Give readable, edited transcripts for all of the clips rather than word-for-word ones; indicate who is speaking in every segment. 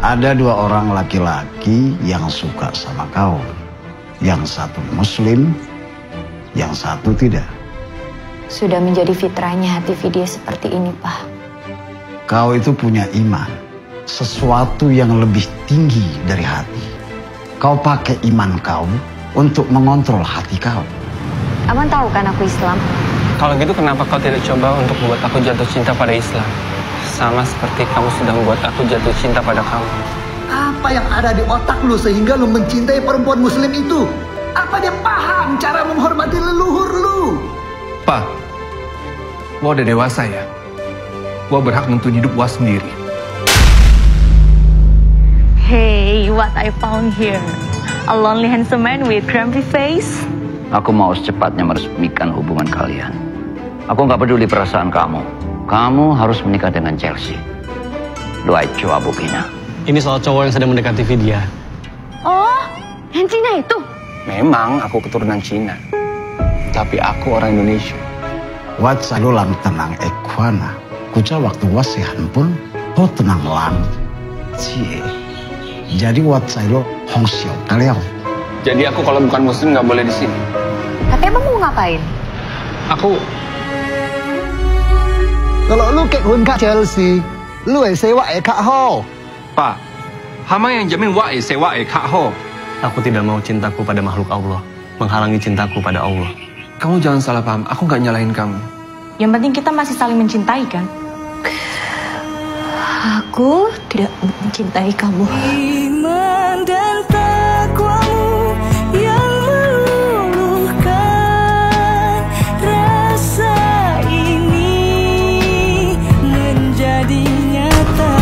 Speaker 1: Ada dua orang laki-laki yang suka sama kau. Yang satu muslim, yang satu tidak.
Speaker 2: Sudah menjadi fitrahnya hati Vidya seperti ini, Pak.
Speaker 1: Kau itu punya iman, sesuatu yang lebih tinggi dari hati. Kau pakai iman kau untuk mengontrol hati kau.
Speaker 2: Abang tahu kan aku Islam?
Speaker 3: Kalau gitu kenapa kau tidak coba untuk membuat aku jatuh cinta pada Islam? Sama seperti kamu sudah membuat aku jatuh cinta pada kamu.
Speaker 4: Apa yang ada di otak lu sehingga lu mencintai perempuan muslim itu? Apa dia paham cara menghormati leluhur lu?
Speaker 5: Pak, Wah udah dewasa ya. Wah berhak menentukan hidup Wah sendiri.
Speaker 6: Hey, what I found here. A lonely handsome man with grumpy face.
Speaker 7: Aku mau secepatnya meresmikan hubungan kalian. Aku nggak peduli perasaan kamu. Kamu harus menikah dengan Chelsea. Doa Chua Bukina.
Speaker 3: Ini soal cowok yang sedang mendekati Vidya.
Speaker 6: Oh, yang Cina itu?
Speaker 3: Memang aku keturunan Cina. Tapi aku orang Indonesia.
Speaker 1: Wat selalu lang tenang ekwana. Kuca waktu wasihan pun ho tenang lang. Cie. Jadi wat selalu hong xiao kalian.
Speaker 3: Jadi aku kalau bukan muslim nggak boleh di sini.
Speaker 2: Tapi abang mau ngapain?
Speaker 3: Aku
Speaker 4: Kalau lu kekun kak Chelsea, lu sewa kak Ho.
Speaker 5: Pak, hama yang jamin Wah sewa Kak Ho.
Speaker 3: Aku tidak mau cintaku pada makhluk Allah menghalangi cintaku pada Allah.
Speaker 5: Kamu jangan salah paham, aku nggak nyalahin kamu.
Speaker 6: Yang penting kita masih saling mencintai kan? Aku tidak mencintai kamu.
Speaker 8: Iman dan takwamu yang meluluhkan rasa ini menjadi nyata.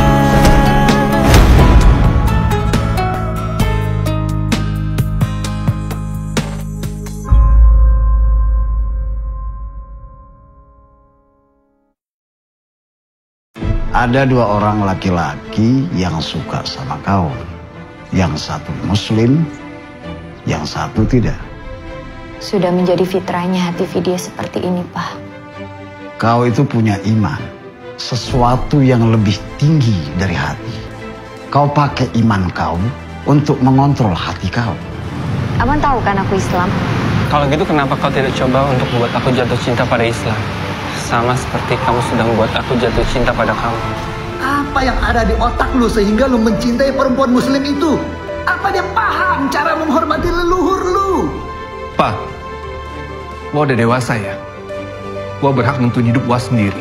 Speaker 1: Ada dua orang laki-laki yang suka sama kau. Yang satu muslim, yang satu tidak.
Speaker 2: Sudah menjadi fitrahnya hati Vidya seperti ini, Pak.
Speaker 1: Kau itu punya iman, sesuatu yang lebih tinggi dari hati. Kau pakai iman kau untuk mengontrol hati kau.
Speaker 2: Abang tahu kan aku Islam?
Speaker 3: Kalau gitu kenapa kau tidak coba untuk membuat aku jatuh cinta pada Islam? Sama seperti kamu sudah membuat aku jatuh cinta pada kamu.
Speaker 4: Apa yang ada di otak lu sehingga lu mencintai perempuan muslim itu? Apa dia paham cara menghormati leluhur lu?
Speaker 5: Pak, Wah udah dewasa ya. Wah berhak menentukan hidup Wah sendiri.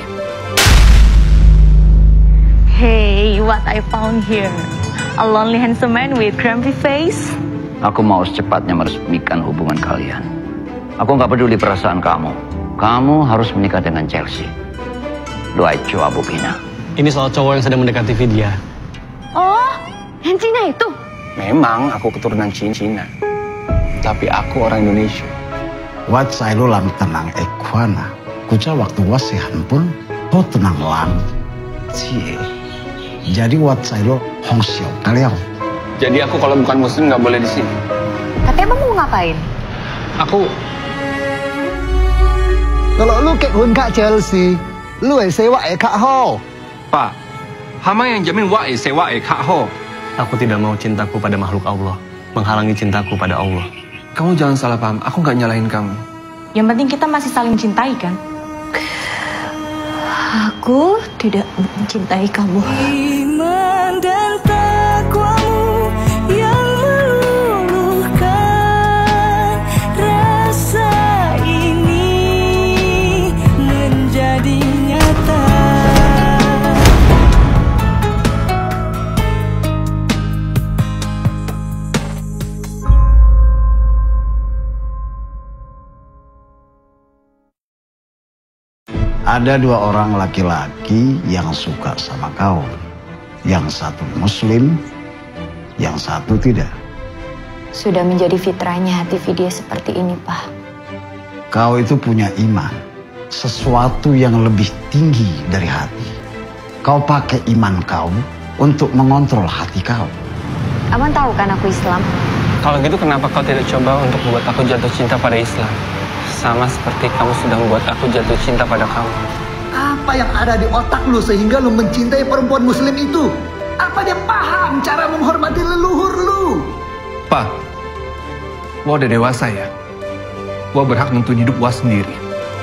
Speaker 6: Hey, what I found here. A lonely handsome man with grumpy face.
Speaker 7: Aku mau secepatnya meresmikan hubungan kalian. Aku nggak peduli perasaan kamu. Kamu harus menikah dengan Chelsea. Doa Chua Bukina.
Speaker 3: Ini soal cowok yang sedang mendekati Vidya.
Speaker 6: Oh, yang Cina itu?
Speaker 3: Memang aku keturunan Cina. Tapi aku orang Indonesia.
Speaker 1: Wat selalu lang tenang ekwana. Kuca waktu wasihan pun ho tenang lang. Cie. Jadi wat selalu hong xiao kalian.
Speaker 3: Jadi aku kalau bukan muslim nggak boleh di sini.
Speaker 2: Tapi abang mau ngapain?
Speaker 3: Aku
Speaker 4: Kalau lu kekun kak Chelsea, lu sewa kak Ho.
Speaker 5: Pak, hama yang jamin Wah sewa Kak Ho.
Speaker 3: aku tidak mau cintaku pada makhluk Allah menghalangi cintaku pada Allah.
Speaker 5: Kamu jangan salah paham, aku nggak nyalahin kamu.
Speaker 6: Yang penting kita masih saling mencintai kan? Aku tidak mencintai kamu.
Speaker 8: Iman dan takwamu yang meluluhkan rasa ini menjadi nyata.
Speaker 1: Ada dua orang laki-laki yang suka sama kau. Yang satu muslim, yang satu tidak.
Speaker 2: Sudah menjadi fitrahnya hati Vidya seperti ini, Pak.
Speaker 1: Kau itu punya iman, sesuatu yang lebih tinggi dari hati. Kau pakai iman kau untuk mengontrol hati kau.
Speaker 2: Abang tahu kan aku Islam?
Speaker 3: Kalau gitu kenapa kau tidak coba untuk membuat aku jatuh cinta pada Islam? Sama seperti kamu sudah membuat aku jatuh cinta pada kamu.
Speaker 4: Apa yang ada di otak lu sehingga lu mencintai perempuan muslim itu? Apa dia paham cara
Speaker 5: Pak, Wah udah dewasa ya. Wah berhak nentuin hidup Wah sendiri.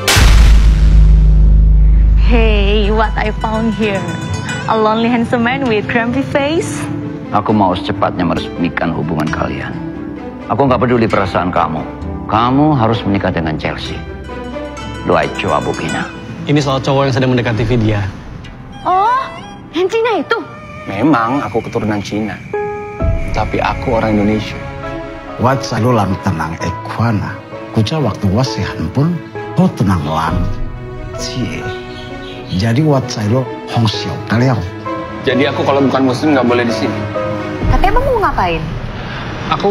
Speaker 6: Hey, what I found here. A lonely handsome man with grumpy face.
Speaker 7: Aku mau secepatnya meresmikan hubungan kalian. Aku nggak peduli perasaan kamu. Kamu harus menikah dengan Chelsea. Lu Aicho Abukina.
Speaker 3: Ini soal cowok yang sedang mendekati Vidya.
Speaker 6: Oh, yang Cina itu?
Speaker 3: Memang aku keturunan Cina. Tapi aku orang Indonesia.
Speaker 1: Wat selalu lang tenang ekwana. Kuca waktu wasihan pun ho tenang lang. Cie. Jadi wat selalu hong xiao kalian.
Speaker 3: Jadi aku kalau bukan muslim nggak boleh di sini.
Speaker 2: Tapi emang mau ngapain?
Speaker 3: Aku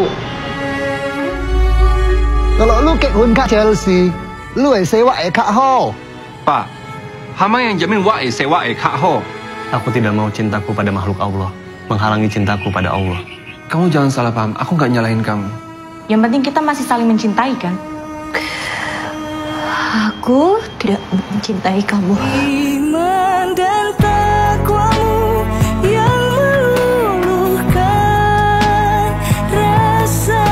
Speaker 4: Kalau lu kekun kak Chelsea, lu sewa kak Ho.
Speaker 5: Pak, hama yang jamin Wah sewa Kak Ho.
Speaker 3: Aku tidak mau cintaku pada makhluk Allah menghalangi cintaku pada Allah.
Speaker 5: Kamu jangan salah paham, aku nggak nyalahin kamu.
Speaker 6: Yang penting kita masih saling mencintai kan?
Speaker 2: Aku tidak mencintai kamu.
Speaker 8: Iman dan takwamu yang meluluhkan rasa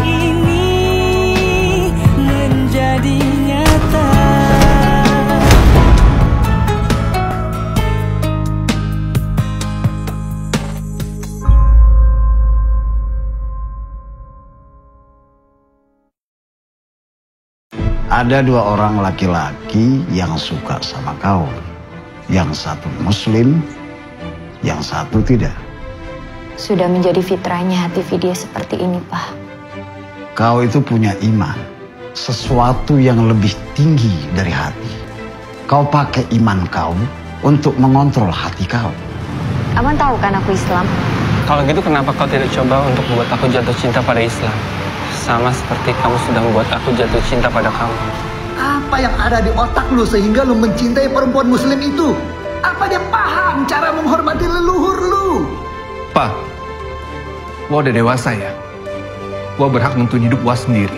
Speaker 8: ini menjadi nyata.
Speaker 1: Ada dua orang laki-laki yang suka sama kau. Yang satu muslim, yang satu tidak.
Speaker 2: Sudah menjadi fitrahnya hati Vidya seperti ini, Pak.
Speaker 1: Kau itu punya iman. Sesuatu yang lebih tinggi dari hati. Kau pakai iman kau untuk mengontrol hati kau.
Speaker 2: Abang tahu kan aku Islam?
Speaker 3: Kalau gitu kenapa kau tidak coba untuk membuat aku jatuh cinta pada Islam? Sama seperti kamu sudah membuat aku jatuh cinta pada kamu.
Speaker 4: Apa yang ada di otak lu sehingga lu mencintai perempuan muslim itu? Apa dia paham cara menghormati leluhur lu?
Speaker 5: Pak, Wah udah dewasa ya. Wah berhak nentuin hidup Wah sendiri.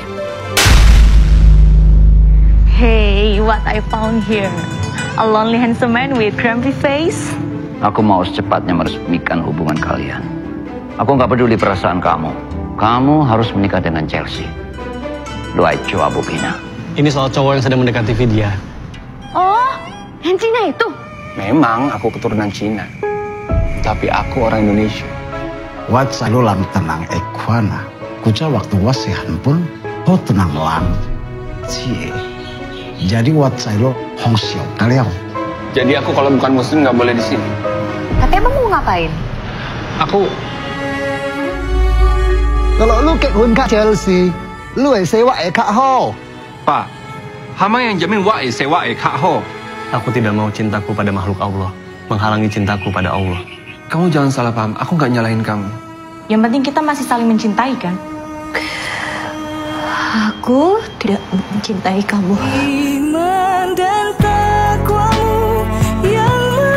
Speaker 6: Hey, what I found here. A lonely handsome man with grumpy face.
Speaker 7: Aku mau secepatnya meresmikan hubungan kalian. Aku nggak peduli perasaan kamu. Kamu harus menikah dengan Chelsea. Lu Aicho Abukina.
Speaker 3: Ini soal cowok yang sedang mendekati Vidya.
Speaker 6: Oh, yang Cina itu?
Speaker 3: Memang aku keturunan Cina. Tapi aku orang Indonesia.
Speaker 1: Wat selalu lang tenang ekwana. Kuca waktu wasihan pun ho tenang lang. Cie. Jadi wat selalu hong xiao kalian.
Speaker 3: Jadi aku kalau bukan muslim nggak boleh di sini.
Speaker 2: Tapi emang mau ngapain?
Speaker 3: Aku
Speaker 4: Kalau lu kekun kak Chelsea, lu sewa kak Ho.
Speaker 5: Pak, hama yang jamin Wah sewa Kak Ho.
Speaker 3: Aku tidak mau cintaku pada makhluk Allah menghalangi cintaku pada Allah.
Speaker 5: Kamu jangan salah paham, aku nggak nyalahin kamu.
Speaker 6: Yang penting kita masih saling mencintai kan?
Speaker 2: Aku tidak mencintai kamu.
Speaker 8: Iman dan takwamu yang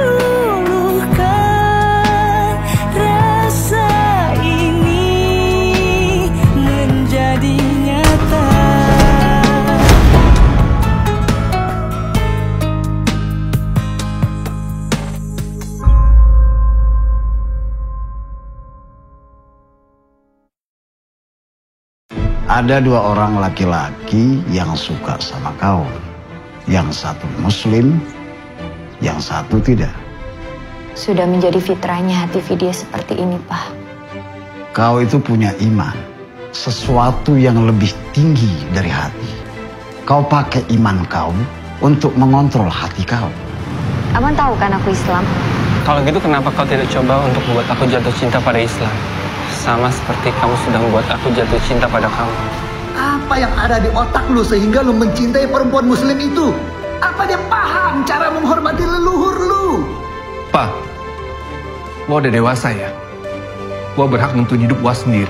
Speaker 8: meluluhkan rasa ini menjadi nyata.
Speaker 1: Ada dua orang laki-laki yang suka sama kau. Yang satu muslim, yang satu tidak.
Speaker 2: Sudah menjadi fitrahnya hati Vidya seperti ini, Pak.
Speaker 1: Kau itu punya iman. Sesuatu yang lebih tinggi dari hati. Kau pakai iman kau untuk mengontrol hati kau.
Speaker 2: Abang tahu kan aku Islam?
Speaker 3: Kalau gitu kenapa kau tidak coba untuk membuat aku jatuh cinta pada Islam? Sama seperti kamu sudah membuat aku jatuh cinta pada kamu.
Speaker 4: Apa yang ada di otak lu sehingga lu mencintai perempuan muslim itu? Apa dia paham cara menghormati leluhur lu?
Speaker 5: Pak, Wah udah dewasa ya. Wah berhak nentuin hidup Wah sendiri.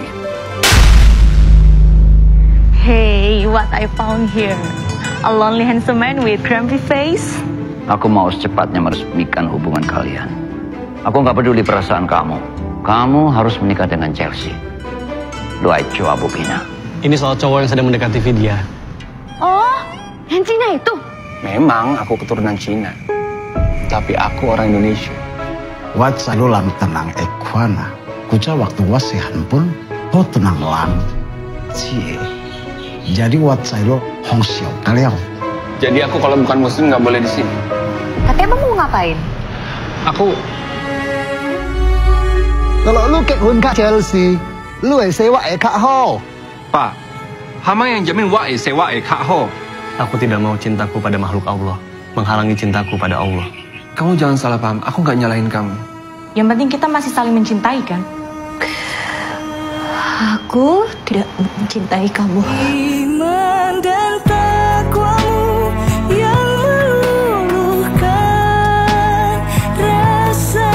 Speaker 6: Hey, what I found here. A lonely handsome man with grumpy face.
Speaker 7: Aku mau secepatnya meresmikan hubungan kalian. Aku nggak peduli perasaan kamu. Kamu harus menikah dengan Chelsea. Lu Aicho Abukina.
Speaker 3: Ini soal cowok yang sedang mendekati Vidya.
Speaker 6: Oh, yang Cina itu?
Speaker 3: Memang aku keturunan Cina. Tapi aku orang Indonesia.
Speaker 1: Wat selalu lang tenang ekwana. Kuca waktu wasihan pun ho tenang lang, cie. Jadi wat saya lo hong xiao kalian.
Speaker 3: Jadi aku kalau bukan muslim nggak boleh di sini.
Speaker 2: Tapi abang mau ngapain?
Speaker 3: Aku
Speaker 4: Kalau lu kết hôn kak Chelsea, lu sewa kak Ho.
Speaker 5: Pak, hama yang jamin wa sewa kak ho.
Speaker 3: Aku tidak mau cintaku pada makhluk Allah menghalangi cintaku pada Allah.
Speaker 5: Kamu jangan salah paham, aku nggak nyalahin kamu.
Speaker 6: Yang penting kita masih saling mencintai kan?
Speaker 2: Aku tidak mencintai kamu.
Speaker 8: Iman dan takwamu yang meluluhkan rasa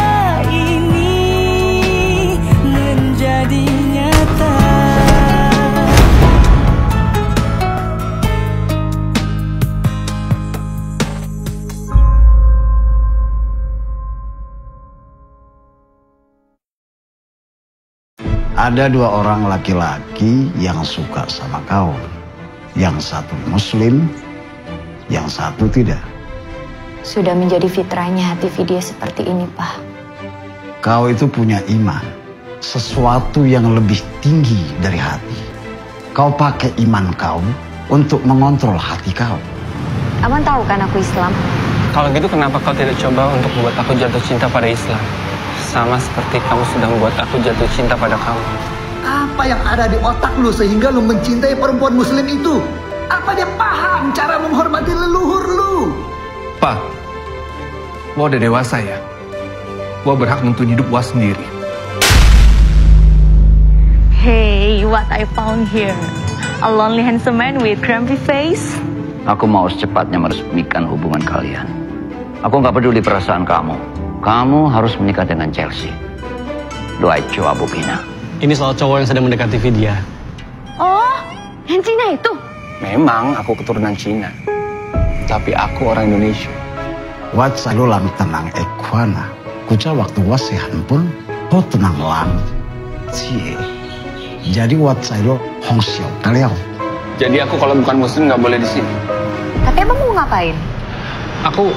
Speaker 8: ini menjadi nyata.
Speaker 1: Ada dua orang laki-laki yang suka sama kau. Yang satu muslim, yang satu tidak.
Speaker 2: Sudah menjadi fitrahnya hati Vidya seperti ini, Pak.
Speaker 1: Kau itu punya iman, sesuatu yang lebih tinggi dari hati. Kau pakai iman kau untuk mengontrol hati kau.
Speaker 2: Abang tahu kan aku Islam?
Speaker 3: Kalau gitu kenapa kau tidak coba untuk membuat aku jatuh cinta pada Islam? Sama seperti kamu sudah membuat aku jatuh cinta pada kamu.
Speaker 4: Apa yang ada di otak lu sehingga lu mencintai perempuan muslim itu? Apa dia paham cara menghormati leluhur lu?
Speaker 5: Pak, Wa udah dewasa ya. Wa berhak nentuin hidup Wa sendiri.
Speaker 6: Hey, what I found here. A lonely handsome man with grumpy face.
Speaker 7: Aku mau secepatnya meresmikan hubungan kalian. Aku nggak peduli perasaan kamu. Kamu harus menikah dengan Chelsea. Lu Aicho Abu Bina.
Speaker 3: Ini soal cowok yang sedang mendekati Vidya.
Speaker 2: Oh, yang Cina itu?
Speaker 3: Memang aku keturunan Cina, tapi aku orang Indonesia.
Speaker 1: Wat saya lo lam tenang ekwana. Kuca waktu wasihan pun ho tenang lang, cie. Jadi wat saya lo hong xiao kalian.
Speaker 3: Jadi aku kalau bukan muslim nggak boleh di sini.
Speaker 2: Tapi abang mau ngapain?
Speaker 3: Aku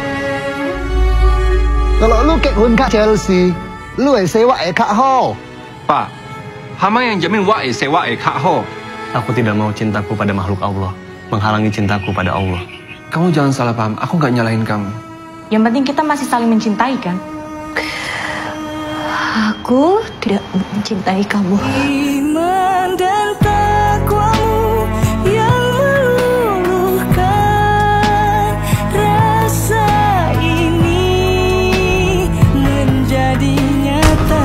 Speaker 4: Kalau lu kết hôn kak Chelsea, lu sewa kak Ho.
Speaker 5: Pak, hama yang jamin wa sewa kak ho.
Speaker 3: Aku tidak mau cintaku pada makhluk Allah menghalangi cintaku pada Allah.
Speaker 5: Kamu jangan salah paham, aku nggak nyalahin kamu.
Speaker 6: Yang penting kita masih saling mencintai kan?
Speaker 2: Aku tidak mencintai kamu.
Speaker 8: Iman dan takwamu yang meluluhkan rasa ini menjadi nyata.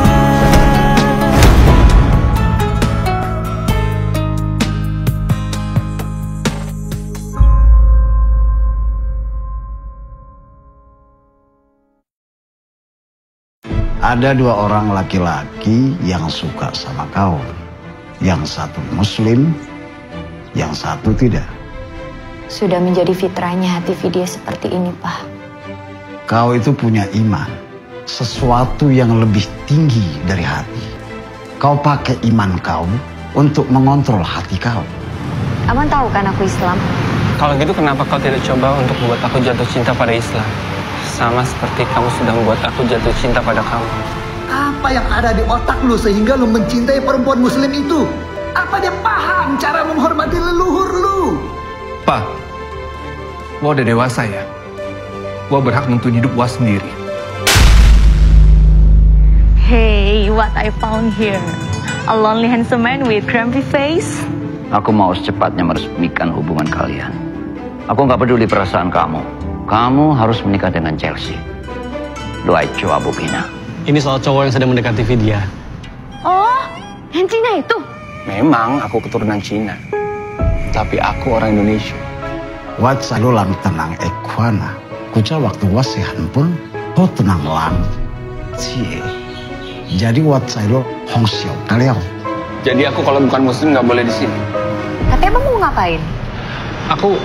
Speaker 1: Ada dua orang laki-laki yang suka sama kau. Yang satu muslim, yang satu tidak.
Speaker 2: Sudah menjadi fitrahnya hati Vidya seperti ini, Pak.
Speaker 1: Kau itu punya iman, sesuatu yang lebih tinggi dari hati. Kau pakai iman kau untuk mengontrol hati kau.
Speaker 2: Abang tahu kan aku Islam?
Speaker 3: Kalau gitu kenapa kau tidak coba untuk membuat aku jatuh cinta pada Islam? Sama seperti kamu sudah membuat aku jatuh cinta pada kamu.
Speaker 4: Apa yang ada di otak lu sehingga lu mencintai perempuan muslim itu? Apa dia paham cara menghormati leluhur lu?
Speaker 5: Pak, Wa udah dewasa ya. Wa berhak nentuin hidup Wa sendiri.
Speaker 6: Hey, what I found here. A lonely handsome man with grumpy face.
Speaker 7: Aku mau secepatnya meresmikan hubungan kalian. Aku nggak peduli perasaan kamu. Kamu harus menikah dengan Chelsea. Lu Aicho Abu Bina.
Speaker 3: Ini soal cowok yang sedang mendekati Vidya.
Speaker 2: Oh, yang Cina itu?
Speaker 3: Memang aku keturunan Cina, tapi aku orang Indonesia.
Speaker 1: Wat saya lo lam tenang ekwana. Kuca waktu wasihan pun ho tenang lang, cie. Jadi wat saya lo hong xiao kalian.
Speaker 3: Jadi aku kalau bukan muslim nggak boleh di sini.
Speaker 2: Tapi abang mau ngapain?
Speaker 3: Aku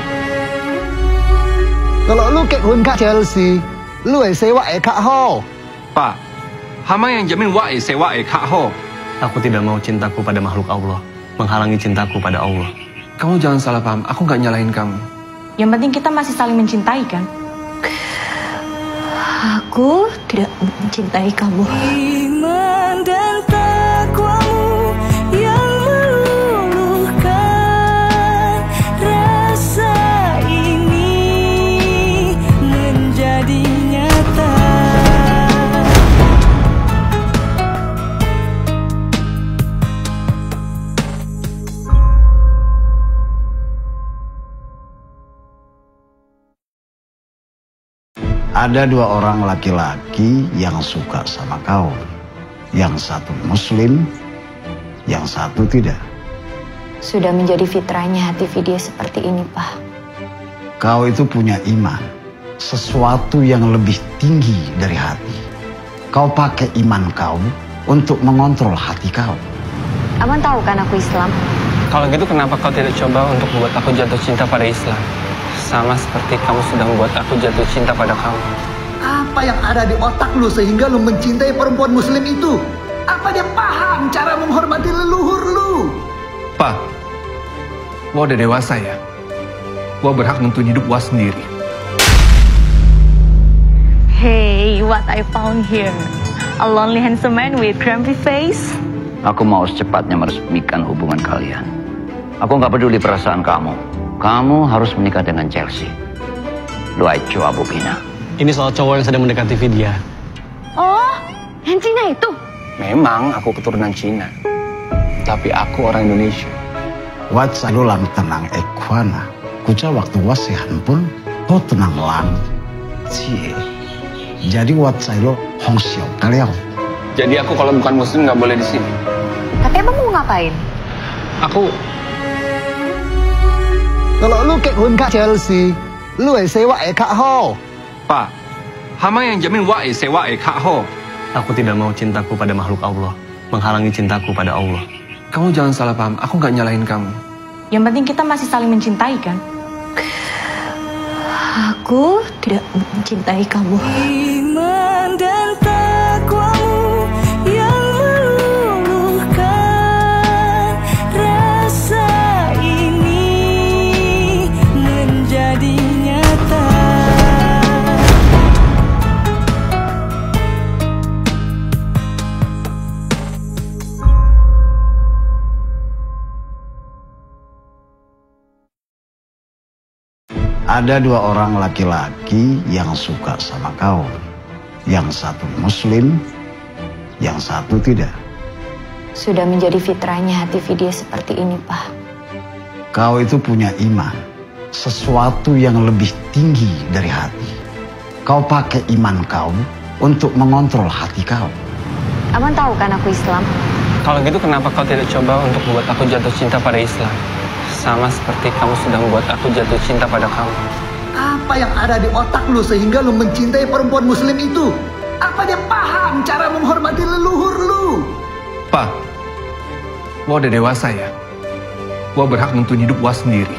Speaker 4: Kalau lu kết hôn kak Chelsea, lu sewa kak Ho.
Speaker 5: Pak, hama yang jamin wa sewa kak ho.
Speaker 3: Aku tidak mau cintaku pada makhluk Allah menghalangi cintaku pada Allah.
Speaker 5: Kamu jangan salah paham, aku nggak nyalahin kamu.
Speaker 6: Yang penting kita masih saling mencintai kan?
Speaker 2: Aku tidak mencintai kamu.
Speaker 8: Iman dan takwamu
Speaker 1: Ada dua orang laki-laki yang suka sama kau. Yang satu muslim, yang satu tidak.
Speaker 2: Sudah menjadi fitrahnya hati Vidya seperti ini, Pak.
Speaker 1: Kau itu punya iman, sesuatu yang lebih tinggi dari hati. Kau pakai iman kau untuk mengontrol hati kau.
Speaker 2: Abang tahu kan aku Islam?
Speaker 3: Kalau gitu kenapa kau tidak coba untuk membuat aku jatuh cinta pada Islam? Sama seperti kamu sudah membuat aku jatuh cinta pada kamu.
Speaker 4: Apa yang ada di otak lu sehingga lu mencintai perempuan muslim itu? Apa dia paham cara menghormati leluhur lu?
Speaker 5: Pa, Wah udah dewasa ya. Wah berhak nentuin hidup Wah sendiri.
Speaker 6: Hey, what I found here. A lonely handsome man with grumpy face.
Speaker 7: Aku mau secepatnya meresmikan hubungan kalian. Aku nggak peduli perasaan kamu. Kamu harus menikah dengan Chelsea. Luaicho Abu Bina.
Speaker 9: Ini soal cowok yang sedang mendekati Vidya.
Speaker 6: Oh, yang Cina itu?
Speaker 3: Memang aku keturunan Cina. Tapi aku orang Indonesia.
Speaker 1: Wat selalu lang tenang ekwana. Kuca waktu wasihan pun ho tenang lang. Cie. Jadi wat selalu hong xiao kalian.
Speaker 3: Jadi aku kalau bukan muslim nggak boleh di sini.
Speaker 2: Tapi abang mau ngapain?
Speaker 3: Aku
Speaker 4: Kalau lu kết hôn kak Chelsea, lu sewa kak Ho.
Speaker 5: Pa, hama yang jamin Wah sewa kak Ho.
Speaker 9: Aku tidak mau cintaku pada makhluk Allah menghalangi cintaku pada Allah.
Speaker 5: Kamu jangan salah paham, aku nggak nyalahin kamu.
Speaker 6: Yang penting kita masih saling mencintai kan?
Speaker 2: Aku tidak mencintai kamu.
Speaker 8: Iman dan takwamu yang meluluhkan rasa ini menjadi nyata.
Speaker 1: Ada dua orang laki-laki yang suka sama kau. Yang satu muslim, yang satu tidak.
Speaker 2: Sudah menjadi fitrahnya hati Vidya seperti ini, Pak.
Speaker 1: Kau itu punya iman, sesuatu yang lebih tinggi dari hati. Kau pakai iman kau untuk mengontrol hati kau.
Speaker 2: Abang tahu kan aku Islam?
Speaker 3: kalau gitu kenapa kau tidak coba untuk membuat aku jatuh cinta pada Islam? Sama seperti kamu sudah membuat aku jatuh cinta pada kamu.
Speaker 4: Apa yang ada di otak lu sehingga lu mencintai perempuan muslim itu? Apa dia paham cara menghormati leluhur lu?
Speaker 5: Pa, Wah udah dewasa ya. Wah berhak nentuin hidup Wah sendiri.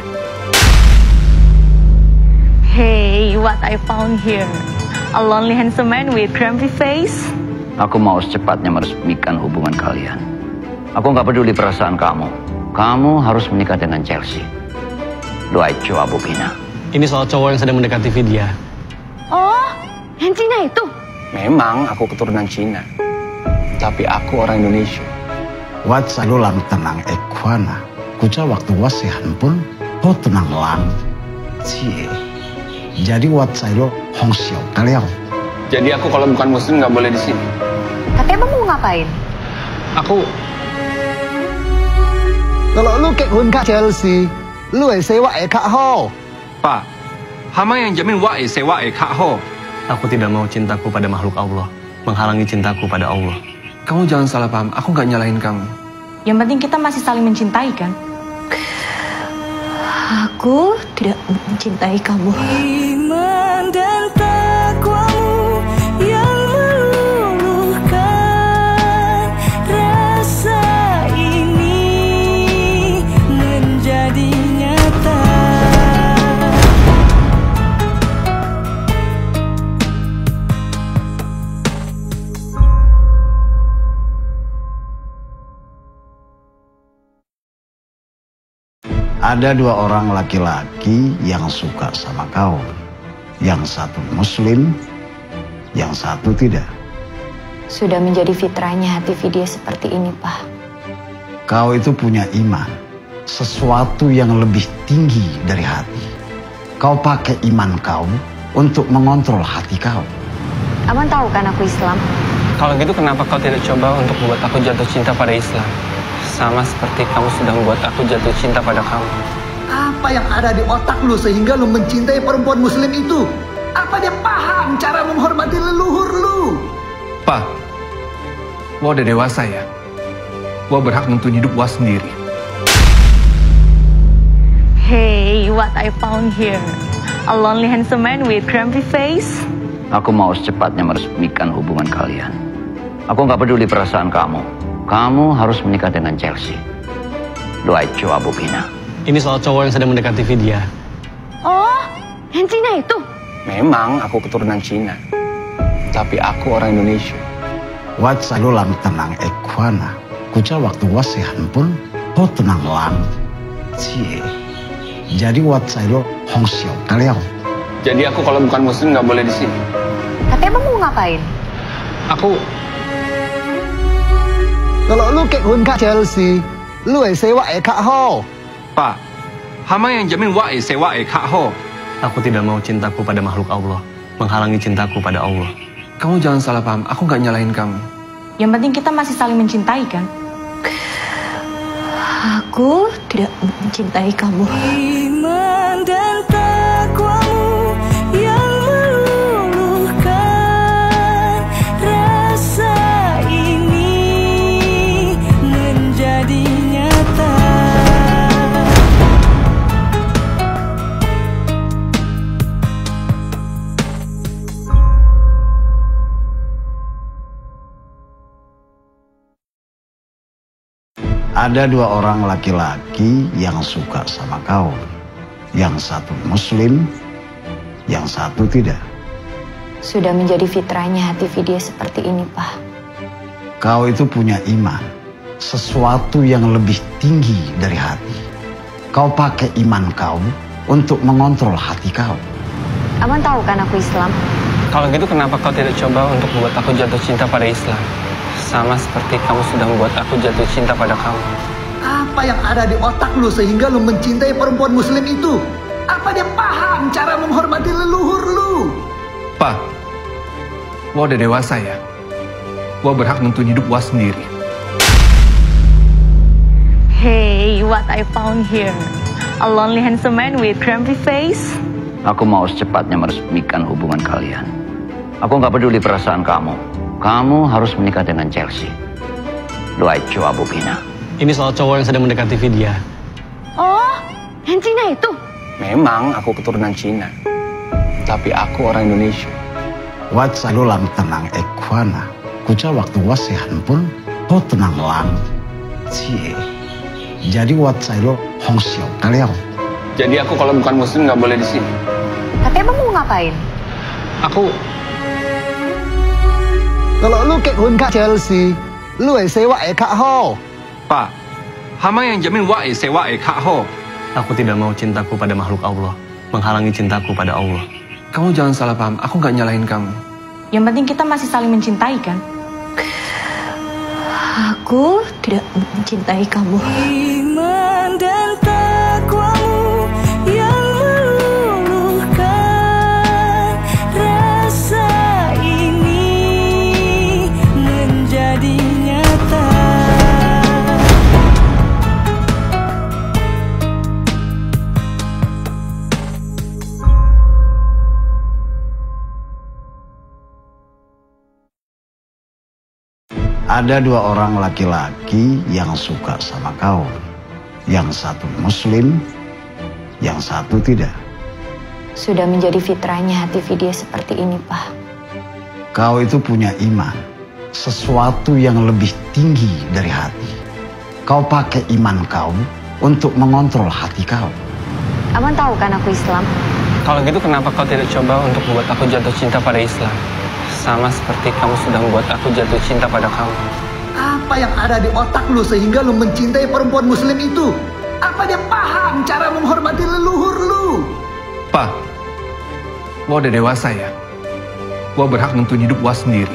Speaker 6: Hey, what I found here. A lonely handsome man with grumpy face.
Speaker 7: Aku mau secepatnya meresmikan hubungan kalian. Aku nggak peduli perasaan kamu. Kamu harus menikah dengan Chelsea. Luaicho Abu Bina.
Speaker 9: Ini soal cowok yang sedang mendekati Vidya.
Speaker 6: Oh, yang Cina itu?
Speaker 3: Memang aku keturunan Cina. Tapi aku orang Indonesia.
Speaker 1: Wat selalu lang tenang ekwana. Kuca waktu wasihan pun ho tenang lang. Cie. Jadi wat selalu hong xiao kalian.
Speaker 3: Jadi aku kalau bukan muslim nggak boleh di sini.
Speaker 2: Tapi abang mau ngapain?
Speaker 3: Aku
Speaker 4: Kalau lu kết hôn kak Chelsea, lu sewa kak Ho.
Speaker 5: Pa, hama yang jamin Wah sewa kak Ho.
Speaker 9: Aku tidak mau cintaku pada makhluk Allah menghalangi cintaku pada Allah.
Speaker 5: Kamu jangan salah paham, aku nggak nyalahin kamu.
Speaker 6: Yang penting kita masih saling mencintai kan?
Speaker 2: Aku tidak mencintai kamu.
Speaker 8: Iman dan takwamu yang meluluhkan rasa ini menjadi nyata.
Speaker 1: Ada dua orang laki-laki yang suka sama kau. Yang satu muslim, yang satu tidak.
Speaker 2: Sudah menjadi fitrahnya hati Vidya seperti ini, Pak.
Speaker 1: Kau itu punya iman, sesuatu yang lebih tinggi dari hati. Kau pakai iman kau untuk mengontrol hati kau.
Speaker 2: Abang tahu kan aku Islam?
Speaker 3: kalau gitu kenapa kau tidak coba untuk membuat aku jatuh cinta pada Islam? Sama seperti kamu sudah membuat aku jatuh cinta pada kamu.
Speaker 4: Apa yang ada di otak lu sehingga lu mencintai perempuan muslim itu? Apa dia paham cara menghormati leluhur lu?
Speaker 5: Pa, Wah udah dewasa ya. Wah berhak nentuin hidup Wah sendiri.
Speaker 6: Hey, what I found here. A lonely handsome man with grumpy face.
Speaker 7: Aku mau secepatnya meresmikan hubungan kalian. Aku nggak peduli perasaan kamu. Kamu harus menikah dengan Chelsea. Doa Abu Bina.
Speaker 9: Ini soal cowok yang sedang mendekati Vidya.
Speaker 6: Oh, yang Cina itu?
Speaker 3: Memang aku keturunan Cina, tapi aku orang Indonesia.
Speaker 1: Wat selalu lam tenang ekwana. Kuca waktu wasihan pun ho tenang lam. Cie. Jadi wat selalu hong xiao kalian.
Speaker 3: Jadi aku kalau bukan muslim nggak boleh di sini.
Speaker 2: Tapi emang mau ngapain?
Speaker 3: Aku
Speaker 4: Kalau lu kehun kak Chelsea, lu sewa kak ho.
Speaker 5: Pa, hama yang jamin Wah sewa kak ho.
Speaker 9: Aku tidak mau cintaku pada makhluk Allah menghalangi cintaku pada Allah.
Speaker 5: Kamu jangan salah paham, aku nggak nyalahin kamu.
Speaker 6: Yang penting kita masih saling mencintai kan?
Speaker 2: Aku tidak mencintai kamu.
Speaker 8: Iman dan takwamu yang meluluhkan rasa ini menjadi nyata.
Speaker 1: Ada dua orang laki-laki yang suka sama kau. Yang satu muslim, yang satu tidak.
Speaker 2: Sudah menjadi fitrahnya hati Vidya seperti ini, Pak.
Speaker 1: Kau itu punya iman, sesuatu yang lebih tinggi dari hati. Kau pakai iman kau untuk mengontrol hati kau.
Speaker 2: Abang tahu kan aku Islam?
Speaker 3: Kalau gitu kenapa kau tidak coba untuk membuat aku jatuh cinta pada Islam? Sama seperti kamu sudah membuat aku jatuh cinta pada kamu.
Speaker 4: Apa yang ada di otak lu sehingga lu mencintai perempuan muslim itu? Apa dia paham cara menghormati leluhur lu?
Speaker 5: Pa, Wah udah dewasa ya. Wah berhak nentuin hidup Wah sendiri.
Speaker 6: Hey, what I found here. A lonely handsome man with grumpy face.
Speaker 7: Aku mau secepatnya meresmikan hubungan kalian. Aku nggak peduli perasaan kamu. Kamu harus menikah dengan Chelsea. Doa Abu Bina.
Speaker 9: Ini soal cowok yang sedang mendekati Vidya.
Speaker 6: Oh, yang Cina itu?
Speaker 3: Memang aku keturunan Cina, tapi aku orang Indonesia.
Speaker 1: Wat selalu lam tenang ekwana. Kuca waktu wasihan pun ho tenang lam. Cie. Jadi wat selalu hong xiao kalian.
Speaker 3: Jadi aku kalau bukan muslim nggak boleh di sini.
Speaker 2: Tapi emang mau ngapain?
Speaker 3: Aku
Speaker 4: Kalau lu kehun kak Chelsea, lu sewa kak ho.
Speaker 5: Pa, hama yang jamin Wah sewa kak ho.
Speaker 9: Aku tidak mau cintaku pada makhluk Allah menghalangi cintaku pada Allah.
Speaker 5: Kamu jangan salah paham, aku nggak nyalahin kamu.
Speaker 6: Yang penting kita masih saling mencintai kan?
Speaker 2: Aku tidak mencintai kamu.
Speaker 8: Iman dan takwamu yang meluluhkan rasa ini menjadi nyata.
Speaker 1: Ada dua orang laki-laki yang suka sama kau. Yang satu muslim, yang satu tidak.
Speaker 2: Sudah menjadi fitrahnya hati Vidya seperti ini, Pak.
Speaker 1: Kau itu punya iman, sesuatu yang lebih tinggi dari hati. Kau pakai iman kau untuk mengontrol hati kau.
Speaker 2: Abang tahu kan aku Islam?
Speaker 3: Kalau gitu kenapa kau tidak coba untuk membuat aku jatuh cinta pada Islam? Sama seperti kamu sudah membuat aku jatuh cinta pada kamu.
Speaker 4: Apa yang ada di otak lu sehingga lu mencintai perempuan muslim itu? Apa dia paham cara menghormati leluhur lu?
Speaker 5: Pa, Wah udah dewasa ya. Wah berhak nentuin hidup Wah sendiri.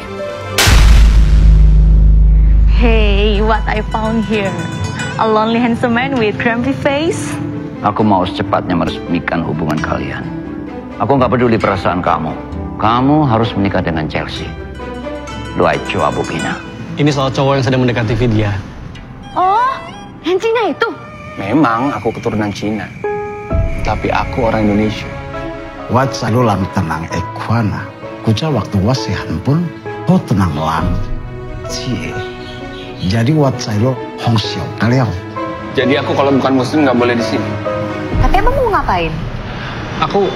Speaker 6: Hey, what I found here. A lonely handsome man with grumpy face.
Speaker 7: Aku mau secepatnya meresmikan hubungan kalian. Aku nggak peduli perasaan kamu. Kamu harus menikah dengan Chelsea. Doa Abu Bina.
Speaker 9: Ini soal cowok yang sedang mendekati Vidya.
Speaker 6: Oh, yang Cina itu?
Speaker 3: Memang aku keturunan Cina, tapi aku orang Indonesia.
Speaker 1: Wat selalu lam tenang ekwana. Kuca waktu wasihan pun ho tenang lam. Cie. Jadi wat selalu hong xiao kalian.
Speaker 3: Jadi aku kalau bukan muslim nggak boleh di sini.
Speaker 2: Tapi emang mau ngapain?
Speaker 3: Aku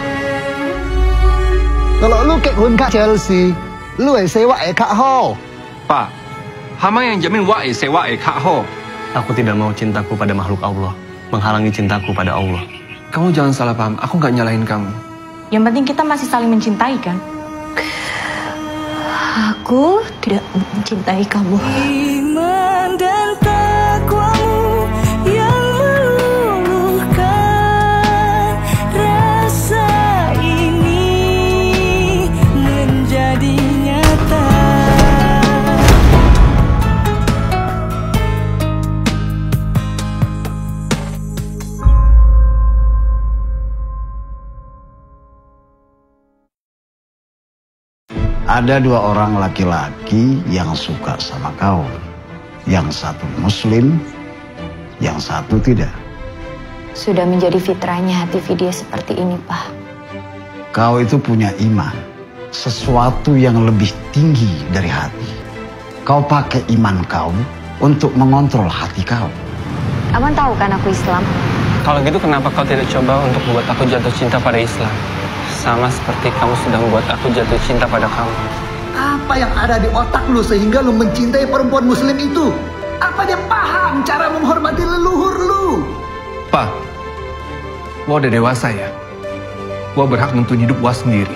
Speaker 4: Kalau lu kekun kak Chelsea, lu sewa kak Ho.
Speaker 5: Pak, hama yang jamin wa'i sewa kak ho. Aku tidak mau cintaku pada makhluk Allah menghalangi cintaku pada Allah.
Speaker 3: Kamu jangan salah paham, aku nggak nyalahin kamu.
Speaker 6: Yang penting kita masih saling mencintai kan?
Speaker 2: Aku tidak mencintai kamu.
Speaker 8: Iman dan takwamu yang meluluhkan rasa ini menjadi nyata.
Speaker 1: Ada dua orang laki-laki yang suka sama kau. Yang satu muslim, yang satu tidak.
Speaker 2: Sudah menjadi fitrahnya hati Vidya seperti ini, Pak.
Speaker 1: Kau itu punya iman, sesuatu yang lebih tinggi dari hati. Kau pakai iman kau untuk mengontrol hati kau.
Speaker 2: Abang tahu kan aku Islam?
Speaker 3: Kalau gitu kenapa kau tidak coba untuk membuat aku jatuh cinta pada Islam? Sama seperti kamu sudah membuat aku jatuh cinta pada kamu.
Speaker 4: Apa yang ada di otak lu sehingga lu mencintai perempuan muslim itu? Apa dia paham cara menghormati leluhur lu?
Speaker 5: Pak, Wah udah dewasa ya. Wah berhak nentuin hidup Wah sendiri.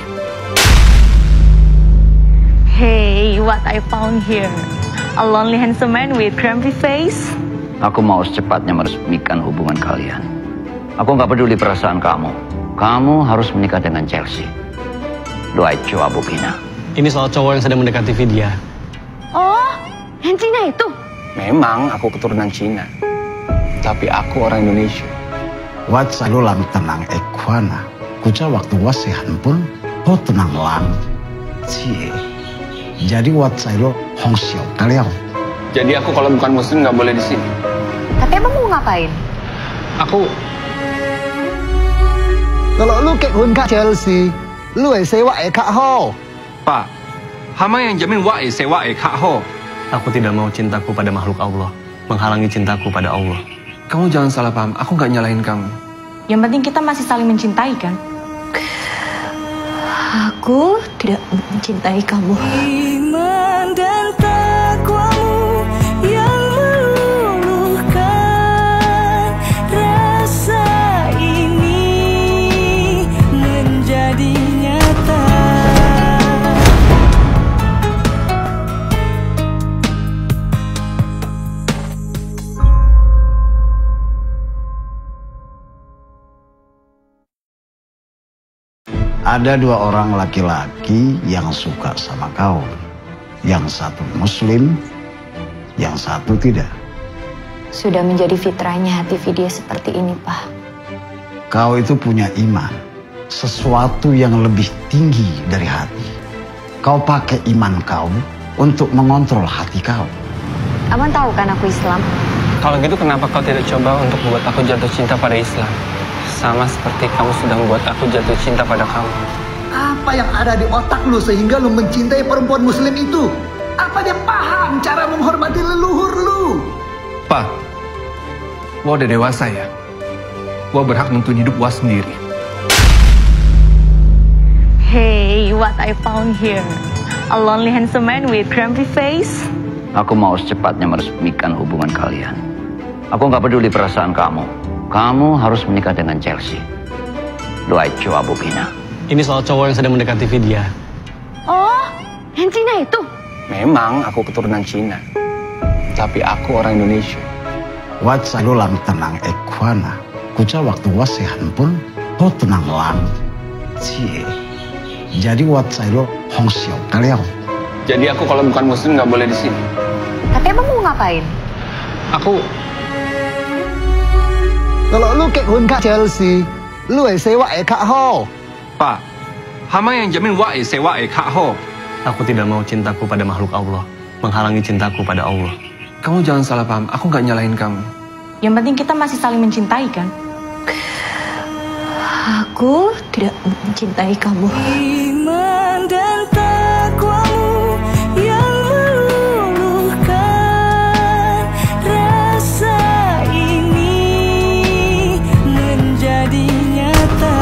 Speaker 6: Hey, what I found here. A lonely handsome man with grumpy face.
Speaker 7: Aku mau secepatnya meresmikan hubungan kalian. Aku nggak peduli perasaan kamu. Kamu harus menikah dengan Chelsea. Doa Chua Bukina.
Speaker 9: Ini soal cowok yang sedang mendekati Vidya.
Speaker 2: Oh, yang Cina itu?
Speaker 3: Memang aku keturunan Cina. Tapi aku orang Indonesia.
Speaker 1: Wat selalu lam tenang ekwana. Kuca waktu wasihan pun ho tenang lam. Cie. Jadi wat selalu hong xiao kalian.
Speaker 3: Jadi aku kalau bukan muslim nggak boleh di sini.
Speaker 2: Tapi emang mau ngapain?
Speaker 3: Aku
Speaker 4: Kalau lu kekun kak Chelsea, lu sewa kak Ho.
Speaker 5: Pak, hama yang jamin wa'i sewa kak ho. Aku tidak mau cintaku pada makhluk Allah menghalangi cintaku pada Allah.
Speaker 3: Kamu jangan salah paham, aku nggak nyalahin kamu.
Speaker 6: Yang penting kita masih saling mencintai kan?
Speaker 2: Aku tidak mencintai kamu.
Speaker 8: Iman dan takwamu yang meluluhkan rasa ini menjadi nyata.
Speaker 1: Ada dua orang laki-laki yang suka sama kau. Yang satu muslim, yang satu tidak.
Speaker 2: Sudah menjadi fitrahnya hati Vidya seperti ini, Pak.
Speaker 1: Kau itu punya iman, sesuatu yang lebih tinggi dari hati. Kau pakai iman kau untuk mengontrol hati kau.
Speaker 2: Abang tahu kan aku Islam?
Speaker 3: Kalau gitu kenapa kau tidak coba untuk membuat aku jatuh cinta pada Islam? Sama seperti kamu sudah membuat aku jatuh cinta pada kamu.
Speaker 4: Apa yang ada di otak lu sehingga lu mencintai perempuan muslim itu? Apa dia paham cara menghormati leluhur lu?
Speaker 5: Pak, Wah udah dewasa ya. Wah berhak nentuin hidup Wah sendiri.
Speaker 6: Hey, what I found here. A lonely handsome man with grumpy face.
Speaker 7: Aku mau secepatnya meresmikan hubungan kalian. Aku nggak peduli perasaan kamu. Kamu harus menikah dengan Chelsea. Doa Chua Bukina.
Speaker 9: Ini soal cowok yang sedang mendekati Vidya.
Speaker 2: Oh, yang Cina itu?
Speaker 3: Memang aku keturunan Cina. Tapi aku orang Indonesia.
Speaker 1: Wat selalu lam tenang ekwana. Kuca waktu wasihan pun ho tenang lam. Cie. Jadi wat selalu hong xiao kalian.
Speaker 3: Jadi aku kalau bukan muslim nggak boleh di sini.
Speaker 2: Tapi emang mau ngapain?
Speaker 3: Aku
Speaker 4: Kalau lu kekun kak Chelsea, lu sewa kak Ho.
Speaker 5: Pak, hama yang jamin wa'i sewa kak ho. Aku tidak mau cintaku pada makhluk Allah menghalangi cintaku pada Allah.
Speaker 3: Kamu jangan salah paham, aku nggak nyalahin kamu.
Speaker 6: Yang penting kita masih saling mencintai kan?
Speaker 2: Aku tidak mencintai kamu.
Speaker 8: Iman dan takwamu yang meluluhkan rasa ini menjadi nyata.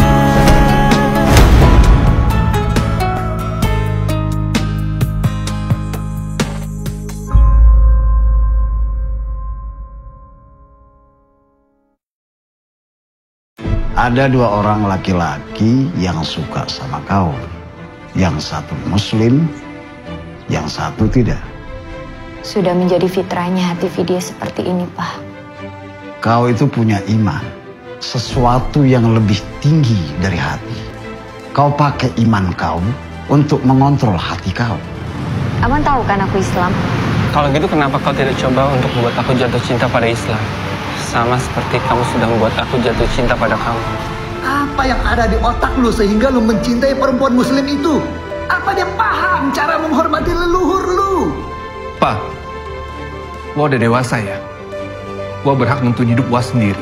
Speaker 1: Ada dua orang laki-laki yang suka sama kau. Yang satu muslim, yang satu tidak.
Speaker 2: Sudah menjadi fitrahnya hati Vidya seperti ini, Pak.
Speaker 1: Kau itu punya iman, sesuatu yang lebih tinggi dari hati. Kau pakai iman kau untuk mengontrol hati kau.
Speaker 2: Abang tahu kan aku Islam?
Speaker 3: Kalau gitu kenapa kau tidak coba untuk membuat aku jatuh cinta pada Islam? Sama seperti kamu sudah membuat aku jatuh cinta pada kamu.
Speaker 4: Apa yang ada di otak lu sehingga lu mencintai perempuan muslim itu? Apa dia paham cara menghormati leluhur lu?
Speaker 10: Pak, Wah udah dewasa ya. Wah berhak nentuin hidup Wah sendiri.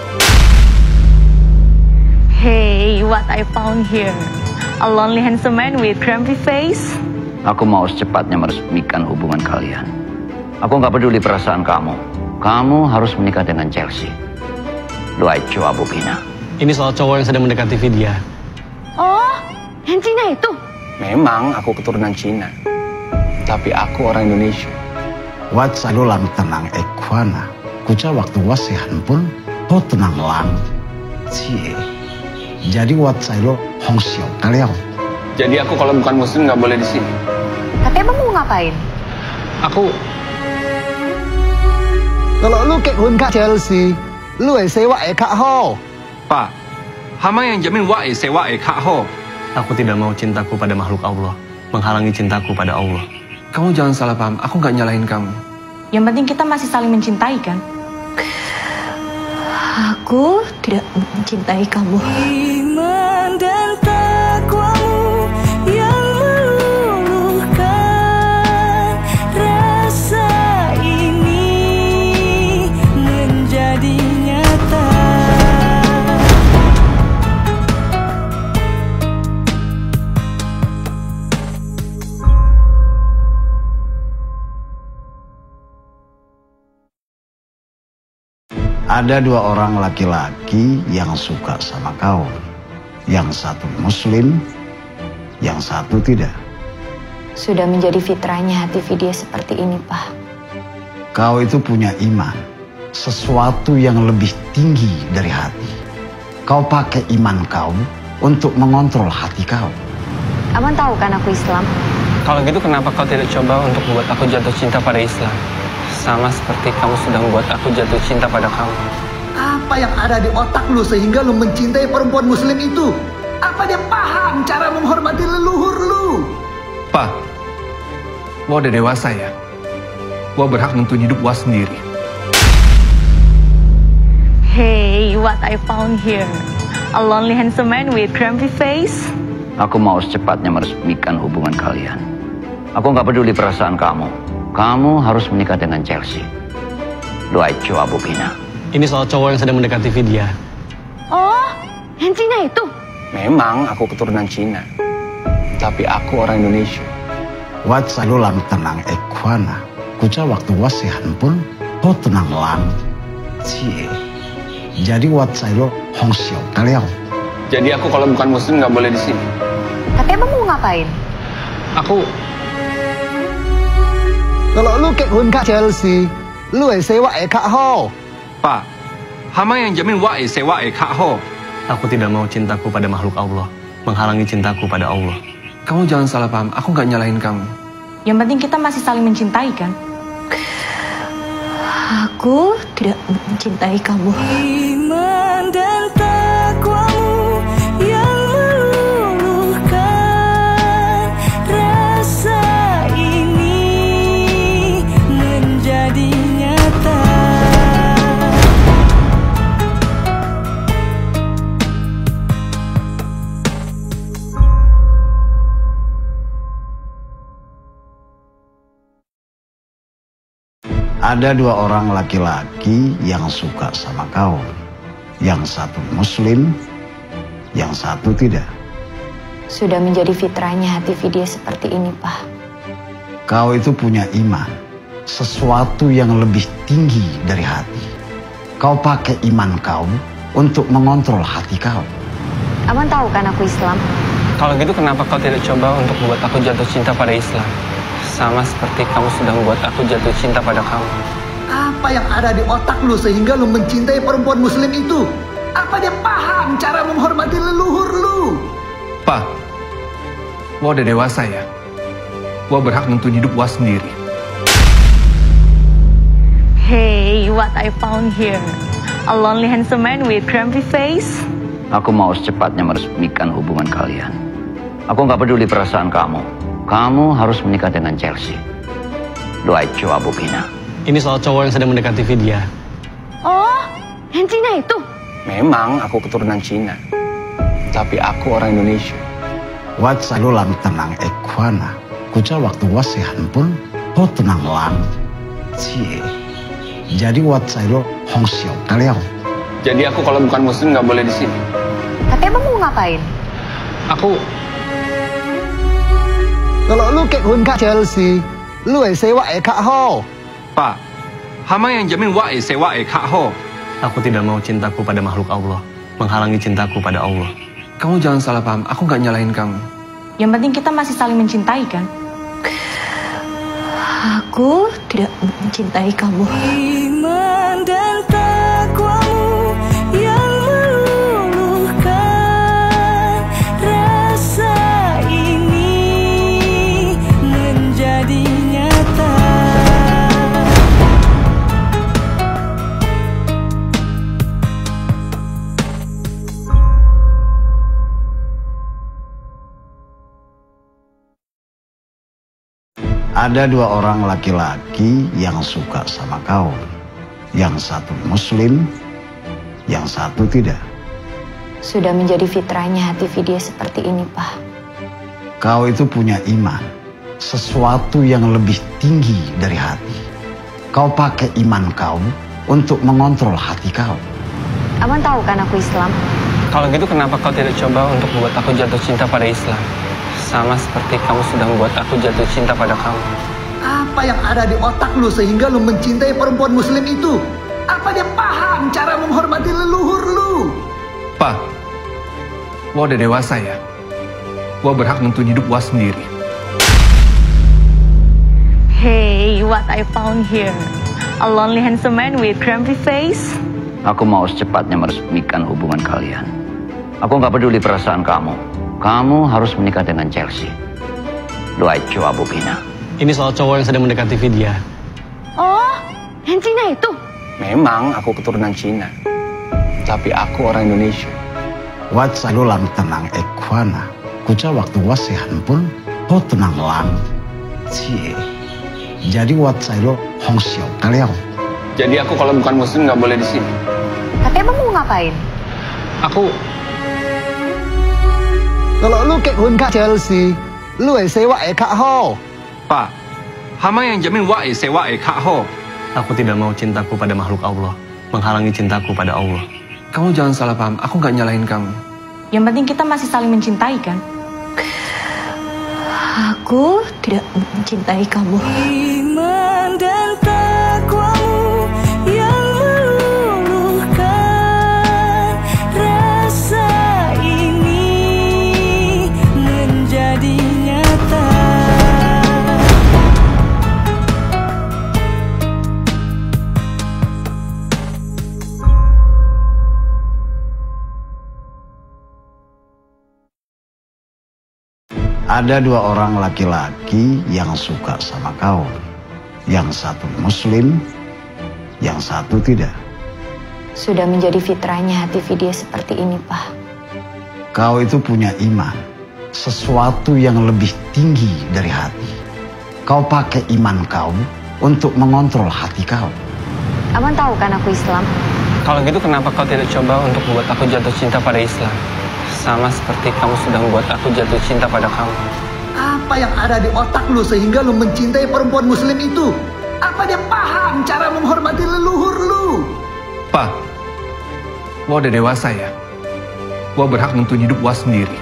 Speaker 6: Hey, what I found here. A lonely handsome man with grumpy face.
Speaker 7: Aku mau secepatnya meresmikan hubungan kalian. Aku nggak peduli perasaan kamu. Kamu harus menikah dengan Chelsea. Doai Chua Bukina.
Speaker 5: Ini soal cowok yang sedang mendekati Vidya.
Speaker 6: Oh, yang Cina itu?
Speaker 3: Memang aku keturunan Cina. Tapi aku orang Indonesia.
Speaker 1: Wat selalu lam tenang ekwana. Kuca waktu wasihan pun ho tenang lang. Cie. Jadi wat selalu hong xiao kalian.
Speaker 3: Jadi aku kalau bukan muslim nggak boleh di sini.
Speaker 2: Tapi emang mau ngapain?
Speaker 3: Aku
Speaker 4: Kalau lu kehun kak Chelsea, lu sewa kak ho.
Speaker 10: Pak, hama yang jamin Wah sewa kak ho.
Speaker 5: Aku tidak mau cintaku pada makhluk Allah menghalangi cintaku pada Allah.
Speaker 10: Kamu jangan salah paham, aku nggak nyalahin kamu.
Speaker 6: Yang penting kita masih saling mencintai kan?
Speaker 2: Aku tidak mencintai kamu.
Speaker 8: Iman dan takwamu yang meluluhkan rasa ini menjadi nyata.
Speaker 1: Ada dua orang laki-laki yang suka sama kau. Yang satu muslim, yang satu tidak.
Speaker 2: Sudah menjadi fitrahnya hati Vidya seperti ini, Pak.
Speaker 1: Kau itu punya iman, sesuatu yang lebih tinggi dari hati. Kau pakai iman kau untuk mengontrol hati kau.
Speaker 2: Abang tahu kan aku Islam?
Speaker 3: Kalau gitu kenapa kau tidak coba untuk membuat aku jatuh cinta pada Islam? Sama seperti kamu sudah membuat aku jatuh cinta pada kamu.
Speaker 4: Apa yang ada di otak lu sehingga lu mencintai perempuan muslim itu? Apa dia paham cara menghormati leluhur lu?
Speaker 10: Pak, Wah udah dewasa ya. Wah berhak nentuin hidup Wah sendiri.
Speaker 6: Hey, what I found here. A lonely handsome man with grumpy face.
Speaker 7: Aku mau secepatnya meresmikan hubungan kalian. Aku nggak peduli perasaan kamu. Kamu harus menikah dengan Chelsea. Doai Chua Bukina.
Speaker 5: Ini soal cowok yang sedang mendekati Vidya.
Speaker 6: Oh, yang Cina itu?
Speaker 3: Memang aku keturunan Cina. Tapi aku orang Indonesia.
Speaker 1: Wat selalu lam tenang ekwana. Kuca waktu wasihan pun ho tenang lang. Cie. Jadi wat selalu hong xiao kalian.
Speaker 3: Jadi aku kalau bukan muslim nggak boleh di sini.
Speaker 2: Tapi emang mau ngapain?
Speaker 3: Aku
Speaker 4: Kalau lu kehun kak Chelsea, lu sewa kak ho.
Speaker 10: Pak, hama yang jamin Wah sewa kak ho.
Speaker 5: Aku tidak mau cintaku pada makhluk Allah menghalangi cintaku pada Allah.
Speaker 10: Kamu jangan salah paham, aku nggak nyalahin kamu.
Speaker 6: Yang penting kita masih saling mencintai kan?
Speaker 2: Aku tidak mencintai kamu.
Speaker 8: Iman dan takwamu yang meluluhkan rasa ini menjadi nyata.
Speaker 1: Ada dua orang laki-laki yang suka sama kau. Yang satu muslim, Yang satu tidak.
Speaker 2: Sudah menjadi fitrahnya hati Vidya seperti ini, Pak.
Speaker 1: Kau itu punya iman, sesuatu yang lebih tinggi dari hati. Kau pakai iman kau untuk mengontrol hati kau.
Speaker 2: Abang tahu kan aku Islam?
Speaker 3: Kalau gitu kenapa kau tidak coba untuk membuat aku jatuh cinta pada Islam? Sama seperti kamu sudah membuat aku jatuh cinta pada kamu.
Speaker 4: Apa yang ada di otak lu sehingga lu mencintai perempuan muslim itu? Apa dia paham cara menghormati leluhur lu?
Speaker 10: Pa, Wah udah dewasa ya. Wah berhak nentuin hidup Wah sendiri.
Speaker 6: Hey, what I found here. A lonely handsome man with grumpy face.
Speaker 7: Aku mau secepatnya meresmikan hubungan kalian. Aku nggak peduli perasaan kamu. Kamu harus menikah dengan Chelsea. Doa Abu Bina.
Speaker 5: Ini soal cowok yang sedang mendekati Vidya.
Speaker 6: Oh, yang Cina itu?
Speaker 3: Memang aku keturunan Cina, tapi aku orang Indonesia.
Speaker 1: Wat selalu lang tenang ekwana. Kuca waktu wasihan pun ho tenang lang. Cie. Jadi wat selalu hong xiao kalian.
Speaker 3: Jadi aku kalau bukan muslim nggak boleh di sini.
Speaker 2: Tapi abang mau ngapain?
Speaker 3: Aku
Speaker 4: Kalau lu kekun kak Chelsea, lu sewa kak ho.
Speaker 3: Pak, hama yang jamin wa sewa kak ho.
Speaker 5: Aku tidak mau cintaku pada makhluk Allah menghalangi cintaku pada Allah.
Speaker 3: Kamu jangan salah paham, aku nggak nyalahin kamu.
Speaker 6: Yang penting kita masih saling mencintai kan?
Speaker 2: Aku tidak mencintai kamu.
Speaker 8: Iman dan takwamu yang meluluhkan rasa ini menjadi nyata.
Speaker 1: Ada dua orang laki-laki yang suka sama kau. Yang satu muslim, yang satu tidak.
Speaker 2: Sudah menjadi fitrahnya hati Vidya seperti ini, Pak.
Speaker 1: Kau itu punya iman, sesuatu yang lebih tinggi dari hati. Kau pakai iman kau untuk mengontrol hati kau.
Speaker 2: Abang tahu kan aku Islam?
Speaker 3: Kalau gitu kenapa kau tidak coba untuk membuat aku jatuh cinta pada Islam? Sama seperti kamu sudah membuat aku jatuh cinta pada kamu.
Speaker 4: Apa yang ada di otak lu sehingga lu mencintai perempuan muslim itu? Apa dia paham cara menghormati leluhur lu?
Speaker 10: Pa, Wah udah dewasa ya. Wah berhak nentuin hidup Wah sendiri.
Speaker 6: Hey, what I found here. A lonely handsome man with grumpy face.
Speaker 7: Aku mau secepatnya meresmikan hubungan kalian. Aku nggak peduli perasaan kamu. Kamu harus menikah dengan Chelsea. Doa Abu Bina.
Speaker 5: Ini soal cowok yang sedang mendekati Vidya.
Speaker 6: Oh, yang Cina itu?
Speaker 3: Memang aku keturunan Cina, tapi aku orang Indonesia.
Speaker 1: Wat selalu lang tenang ekwana. Kuca waktu wasihan pun ho tenang lang. Cie. Jadi wat selalu hong xiao kalian.
Speaker 3: Jadi aku kalau bukan muslim nggak boleh di sini.
Speaker 2: Tapi abang mau ngapain?
Speaker 3: Aku
Speaker 4: Kalau lu kekun kak Chelsea, lu sewa kak ho.
Speaker 3: Pak, hama yang jamin wa sewa kak ho.
Speaker 5: Aku tidak mau cintaku pada makhluk Allah menghalangi cintaku pada Allah.
Speaker 3: Kamu jangan salah paham, aku nggak nyalahin kamu.
Speaker 6: Yang penting kita masih saling mencintai kan?
Speaker 2: Aku tidak mencintai kamu.
Speaker 8: Iman dan takwamu yang meluluhkan rasa ini menjadi nyata.
Speaker 1: Ada dua orang laki-laki yang suka sama kau. Yang satu muslim, yang satu tidak.
Speaker 2: Sudah menjadi fitrahnya hati Vidya seperti ini, Pak.
Speaker 1: Kau itu punya iman, sesuatu yang lebih tinggi dari hati. Kau pakai iman kau untuk mengontrol hati kau.
Speaker 2: Abang tahu kan aku Islam?
Speaker 3: Kalau gitu kenapa kau tidak coba untuk membuat aku jatuh cinta pada Islam? Sama seperti kamu sudah membuat aku jatuh cinta pada kamu.
Speaker 4: Apa yang ada di otak lu sehingga lu mencintai perempuan muslim itu? Apa dia paham cara menghormati leluhur lu?
Speaker 10: Pa, Wah udah dewasa ya. Gua berhak nentuin hidup gua sendiri.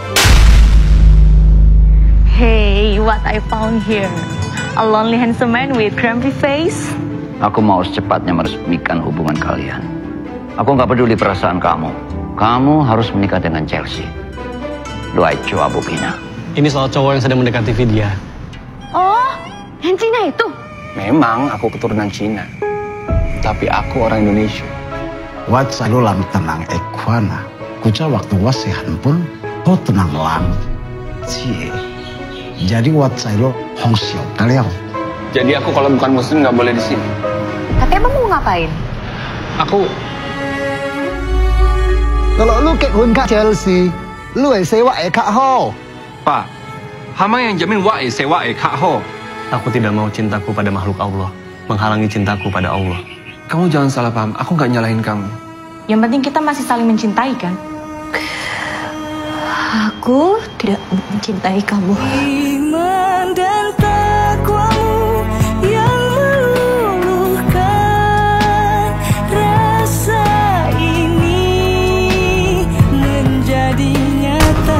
Speaker 6: Hey, what I found here. A lonely handsome man with grumpy face.
Speaker 7: Aku mau secepatnya meresmikan hubungan kalian. Aku nggak peduli perasaan kamu. Kamu harus menikah dengan Chelsea. Lu Aicho Abu Bina.
Speaker 5: Ini soal cowok yang sedang mendekati Vidya.
Speaker 6: Oh, yang Cina itu?
Speaker 3: Memang aku keturunan Cina, tapi aku orang Indonesia.
Speaker 1: Wat selalu lam tenang ekwana. Kuca waktu wasihan pun ho tenang lang. Cie. Jadi wat selalu hong xiao kalian.
Speaker 3: Jadi aku kalau bukan muslim nggak boleh di sini.
Speaker 2: Tapi emang mau ngapain?
Speaker 3: Aku
Speaker 4: Kalau lu kehun kak Chelsea, lu sewa kak Ho.
Speaker 10: Pak, hama yang jamin wae sewa kak Ho.
Speaker 5: Aku tidak mau cintaku pada makhluk Allah menghalangi cintaku pada Allah.
Speaker 10: Kamu jangan salah paham, aku nggak nyalahin kamu.
Speaker 6: Yang penting kita masih saling mencintai kan?
Speaker 2: Aku tidak mencintai kamu.
Speaker 8: Iman dan takwamu yang meluluhkan rasa ini menjadi nyata.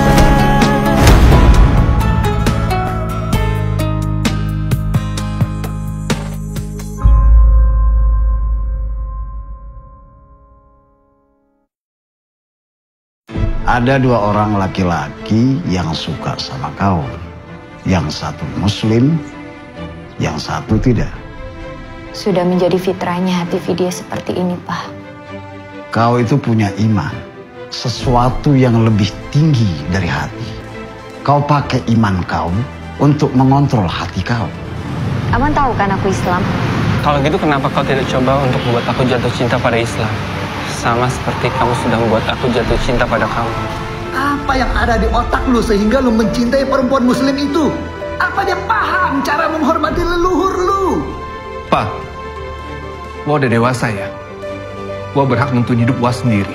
Speaker 1: Ada dua orang laki-laki yang suka sama kau. Yang satu muslim, yang satu tidak.
Speaker 2: Sudah menjadi fitrahnya hati Vidya seperti ini, Pak.
Speaker 1: Kau itu punya iman, sesuatu yang lebih tinggi dari hati. Kau pakai iman kau untuk mengontrol hati kau.
Speaker 2: Abang tahu kan aku Islam?
Speaker 3: Kalau gitu kenapa kau tidak coba untuk membuat aku jatuh cinta pada Islam? Sama seperti kamu sudah membuat aku jatuh cinta pada kamu.
Speaker 4: Apa yang ada di otak lu sehingga lu mencintai perempuan muslim itu? Apa dia paham cara menghormati leluhur lu?
Speaker 10: Pak, gua udah dewasa ya. Gua berhak nentuin hidup gua sendiri.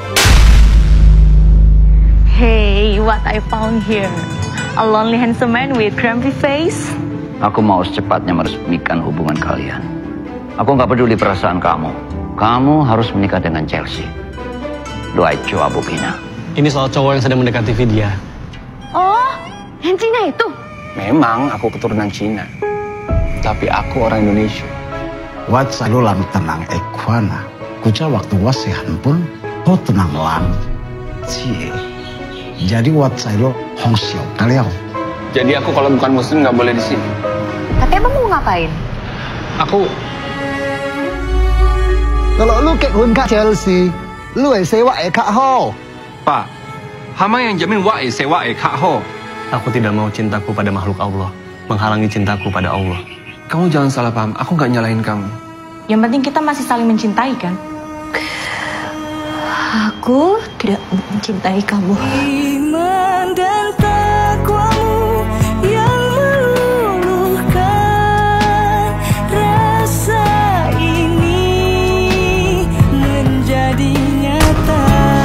Speaker 6: Hey, what I found here. A lonely handsome man with grumpy face.
Speaker 7: Aku mau secepatnya meresmikan hubungan kalian. Aku nggak peduli perasaan kamu. Kamu harus menikah dengan Chelsea. Lu Aicho Abu Bina.
Speaker 5: Ini soal cowok yang sedang mendekati Vidya.
Speaker 6: Oh, yang Cina itu?
Speaker 3: Memang aku keturunan Cina, tapi aku orang Indonesia.
Speaker 1: Wat selalu lam tenang ekwana. Kuca waktu wasihan pun ho tenang lang. Cie. Jadi wat selalu hong xiao kalian.
Speaker 3: Jadi aku kalau bukan muslim nggak boleh di sini.
Speaker 2: Tapi emang mau ngapain?
Speaker 3: Aku
Speaker 4: Kalau lu kehun kak Chelsea, lu sewa kak Ho.
Speaker 10: Pak, hama yang jamin wae sewa kak Ho.
Speaker 5: Aku tidak mau cintaku pada makhluk Allah menghalangi cintaku pada Allah.
Speaker 10: Kamu jangan salah paham, aku nggak nyalahin kamu.
Speaker 6: Yang penting kita masih saling mencintai kan?
Speaker 2: Aku tidak mencintai kamu.
Speaker 8: Iman dan takwamu yang meluluhkan rasa ini menjadi nyata.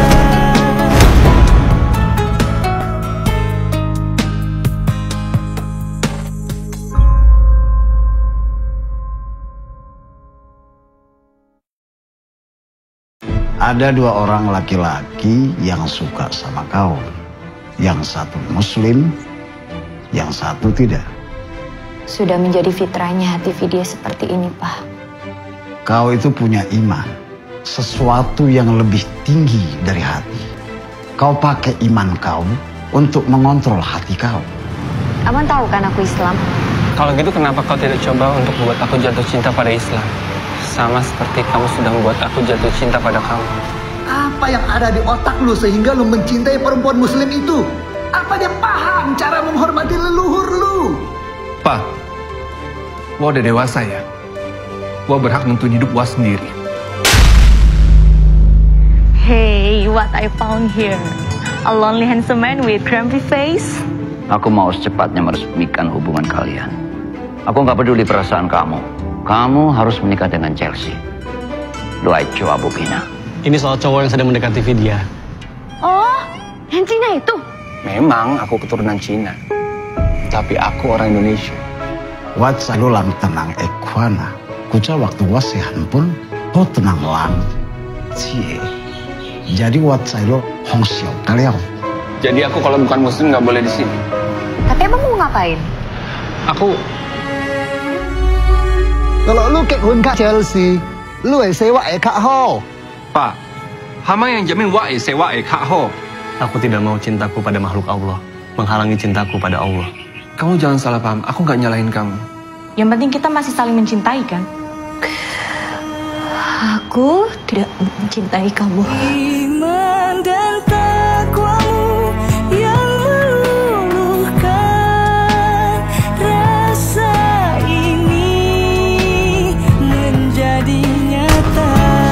Speaker 1: Ada dua orang laki-laki yang suka sama kau. Yang satu muslim, yang satu tidak.
Speaker 2: Sudah menjadi fitrahnya hati Vidya seperti ini, Pak.
Speaker 1: Kau itu punya iman, sesuatu yang lebih tinggi dari hati. Kau pakai iman kau untuk mengontrol hati kau.
Speaker 2: Abang tahu kan aku Islam?
Speaker 3: Kalau gitu kenapa kau tidak coba untuk membuat aku jatuh cinta pada Islam? Sama seperti kamu sudah membuat aku jatuh cinta pada kamu.
Speaker 4: Apa yang ada di otak lu sehingga lu mencintai perempuan muslim itu? Apa dia paham cara menghormati leluhur lu?
Speaker 10: Pak, gua udah dewasa ya. Gua berhak nentuin hidup gua sendiri.
Speaker 6: Hey, what I found here. A lonely handsome man with grumpy face.
Speaker 7: Aku mau secepatnya meresmikan hubungan kalian. Aku nggak peduli perasaan kamu. Kamu harus menikah dengan Chelsea. Lu Aicho Abu Bina.
Speaker 5: Ini soal cowok yang sedang mendekati Vidya.
Speaker 6: Oh, yang Cina itu?
Speaker 3: Memang aku keturunan Cina, tapi aku orang Indonesia.
Speaker 1: Wat selalu lam tenang ekwana. Kuca waktu wasihan pun ho tenang lang. Cie. Jadi wat sai lo hong xiao kalian.
Speaker 3: Jadi aku kalau bukan muslim nggak boleh di sini.
Speaker 2: Tapi emang mau ngapain?
Speaker 3: Aku
Speaker 4: Kalau lu kekun kak Chelsea, lu sewa kak Ho.
Speaker 3: Pak, hama yang jamin wae sewa kak Ho.
Speaker 5: Aku tidak mau cintaku pada makhluk Allah menghalangi cintaku pada Allah.
Speaker 3: Kamu jangan salah paham, aku nggak nyalahin kamu.
Speaker 6: Yang penting kita masih saling mencintai kan?
Speaker 2: Aku tidak mencintai kamu.
Speaker 8: Iman dan takwamu yang meluluhkan rasa ini menjadi nyata.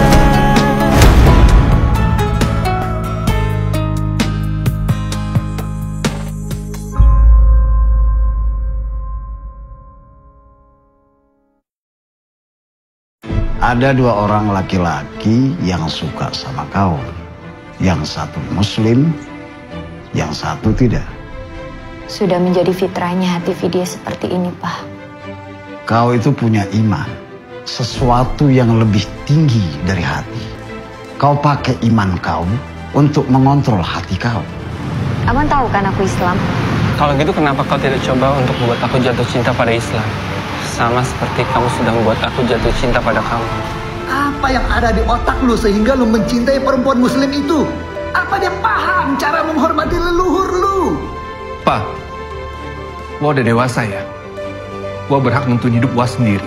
Speaker 1: Ada dua orang laki-laki yang suka sama kau. Yang satu muslim, yang satu tidak.
Speaker 2: Sudah menjadi fitrahnya hati Vidya seperti ini, Pak.
Speaker 1: Kau itu punya iman, sesuatu yang lebih tinggi dari hati. Kau pakai iman kau untuk mengontrol hati kau.
Speaker 2: Abang tahu kan aku Islam?
Speaker 3: Kalau gitu kenapa kau tidak coba untuk membuat aku jatuh cinta pada Islam? Sama seperti kamu sudah membuat aku jatuh cinta pada kamu.
Speaker 4: Apa yang ada di otak lu sehingga lu mencintai perempuan muslim itu? Apa dia paham cara menghormati leluhur lu?
Speaker 10: Pak, Wah udah dewasa ya. Wah berhak nentuin hidup Wah sendiri.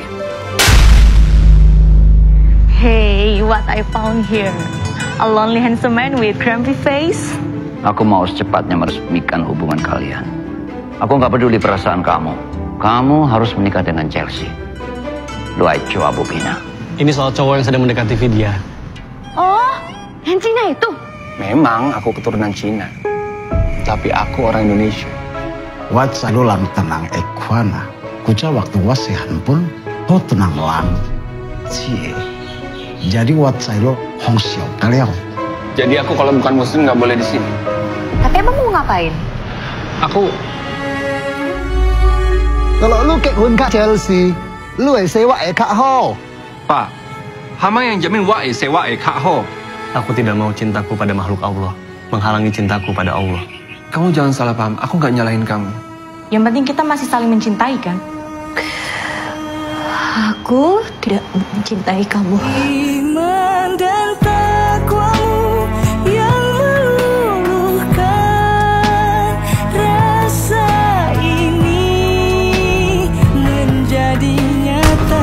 Speaker 6: Hey, what I found here. A lonely handsome man with grumpy face.
Speaker 7: Aku mau secepatnya meresmikan hubungan kalian. Aku nggak peduli perasaan kamu. Kamu harus menikah dengan Chelsea. Doa Abu Bina.
Speaker 5: Ini soal cowok yang sedang mendekati Vidya.
Speaker 2: Oh, yang Cina itu?
Speaker 3: Memang aku keturunan Cina. Tapi aku orang Indonesia.
Speaker 1: Wat selalu lang tenang ekwana. Kuca waktu wasihan pun ho tenang lang. Cie. Jadi wat selalu hong xiao kalian.
Speaker 3: Jadi aku kalau bukan muslim nggak boleh di sini.
Speaker 2: Tapi emang mau ngapain?
Speaker 3: Aku
Speaker 4: Kalau lu kekun kak Chelsea, lu sewa kak Ho.
Speaker 3: Pak, hama yang jamin wae sewa kak Ho.
Speaker 5: Aku tidak mau cintaku pada makhluk Allah menghalangi cintaku pada Allah.
Speaker 3: Kamu jangan salah paham, aku nggak nyalahin kamu.
Speaker 6: Yang penting kita masih saling mencintai kan?
Speaker 2: Aku tidak mencintai kamu.
Speaker 8: Iman dan takwamu yang meluluhkan rasa ini menjadi nyata.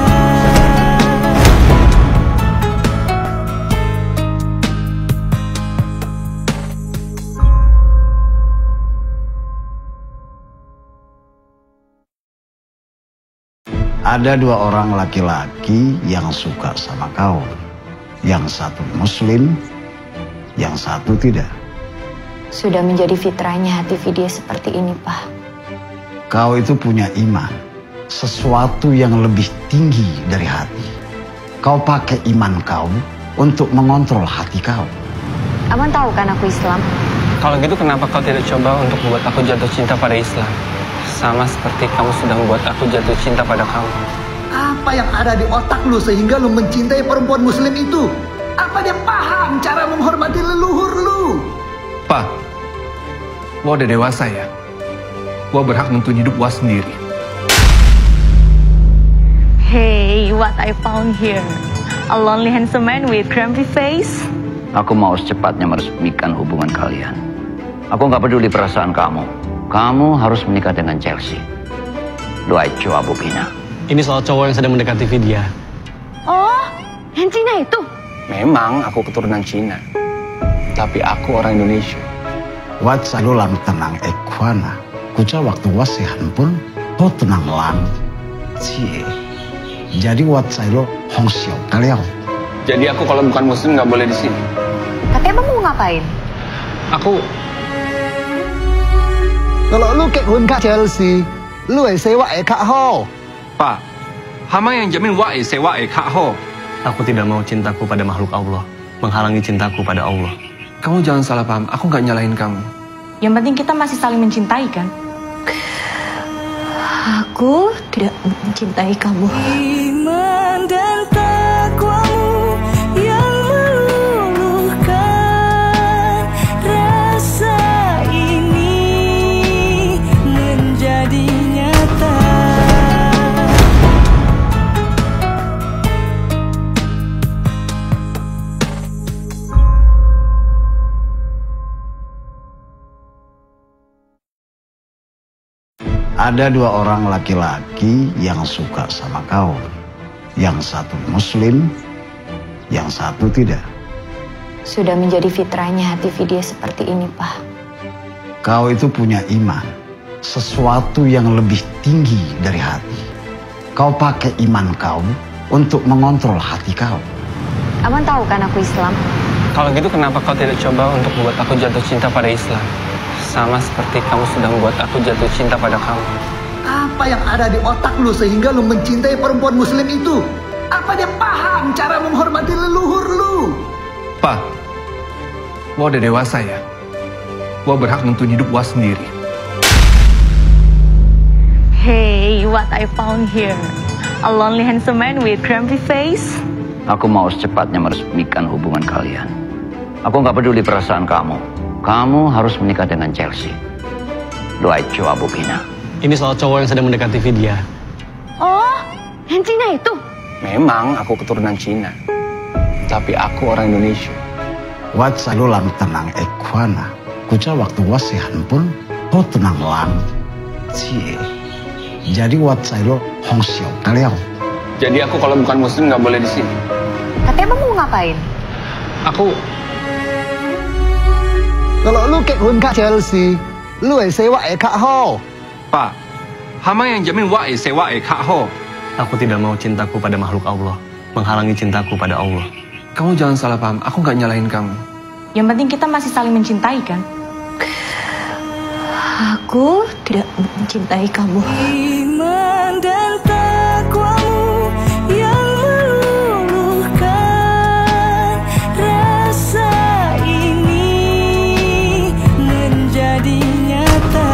Speaker 1: Ada dua orang laki-laki yang suka sama kau. Yang satu muslim, yang satu tidak.
Speaker 2: Sudah menjadi fitrahnya hati Vidya seperti ini, Pak.
Speaker 1: Kau itu punya iman, sesuatu yang lebih tinggi dari hati. Kau pakai iman kau untuk mengontrol hati kau.
Speaker 2: Abang tahu kan aku Islam?
Speaker 3: Kalau gitu kenapa kau tidak coba untuk membuat aku jatuh cinta pada Islam? Sama seperti kamu sudah membuat aku jatuh cinta pada kamu.
Speaker 4: Apa yang ada di otak lu sehingga lu mencintai perempuan muslim itu? Apa dia paham cara menghormati leluhur lu?
Speaker 10: Pak, Wah udah dewasa ya. Wah berhak nentuin hidup Wah sendiri.
Speaker 6: Hey, what I found here. A lonely handsome man with grumpy face.
Speaker 7: Aku mau secepatnya meresmikan hubungan kalian. Aku nggak peduli perasaan kamu. Kamu harus menikah dengan Chelsea. Doa Abu Bina.
Speaker 5: Ini soal cowok yang sedang mendekati Vidya.
Speaker 2: Oh, yang Cina itu?
Speaker 3: Memang aku keturunan Cina. Tapi aku orang Indonesia.
Speaker 1: Wat selalu lang tenang ekwana. Kuca waktu wasihan pun ho tenang lang. Cie. Jadi wat selalu hong xiao kalian.
Speaker 3: Jadi aku kalau bukan muslim nggak boleh di sini.
Speaker 2: Tapi emang mau ngapain?
Speaker 3: Aku
Speaker 4: Kalau lu kekun kak Chelsea, lu sewa kak Ho.
Speaker 3: Pak, hama yang jamin wae sewa kak Ho.
Speaker 5: Aku tidak mau cintaku pada makhluk Allah menghalangi cintaku pada Allah.
Speaker 3: Kamu jangan salah paham, aku nggak nyalahin kamu.
Speaker 6: Yang penting kita masih saling mencintai kan?
Speaker 2: Aku tidak mencintai kamu.
Speaker 8: Iman dan takwamu yang meluluhkan
Speaker 1: Ada dua orang laki-laki yang suka sama kau. Yang satu muslim, yang satu tidak.
Speaker 2: Sudah menjadi fitrahnya hati dia seperti ini, Pak.
Speaker 1: Kau itu punya iman, sesuatu yang lebih tinggi dari hati. Kau pakai iman kau untuk mengontrol hati kau.
Speaker 2: Aman tahu kan aku Islam?
Speaker 3: Kalau gitu kenapa kau tidak coba untuk membuat aku jatuh cinta pada Islam? Sama seperti kamu sudah membuat aku jatuh cinta pada kamu.
Speaker 4: Apa yang ada di otak lu sehingga lu mencintai perempuan muslim itu? Apa dia paham cara menghormati leluhur lu?
Speaker 10: Pa, Wah udah dewasa ya. Wah berhak nentuin hidup Wah sendiri.
Speaker 6: Hey, what I found here. A lonely handsome man with grumpy face.
Speaker 7: Aku mau secepatnya meresmikan hubungan kalian. Aku nggak peduli perasaan kamu. Kamu harus menikah dengan Chelsea. Lu Aicho Abu Bina.
Speaker 5: Ini soal cowok yang sedang mendekati Vidya.
Speaker 6: Oh, yang Cina itu?
Speaker 3: Memang aku keturunan Cina. Tapi aku orang Indonesia.
Speaker 1: Wat selalu lang tenang ekwana. Kuca waktu wasihan pun ho tenang lang. Cie. Jadi wat selalu hong xiao kalian.
Speaker 3: Jadi aku kalau bukan muslim nggak boleh di sini.
Speaker 2: Katanya mau ngapain?
Speaker 3: Aku
Speaker 4: Kalau lu kekun kak Chelsea, lu sewa kak ho.
Speaker 10: Pak, hama yang jamin Wah sewa kak ho.
Speaker 5: Aku tidak mau cintaku pada makhluk Allah menghalangi cintaku pada Allah.
Speaker 10: Kamu jangan salah paham, aku nggak nyalahin kamu.
Speaker 6: Yang penting kita masih saling mencintai kan?
Speaker 2: Aku tidak mencintai kamu.
Speaker 8: Iman dan takwamu yang meluluhkan rasa ini menjadi nyata.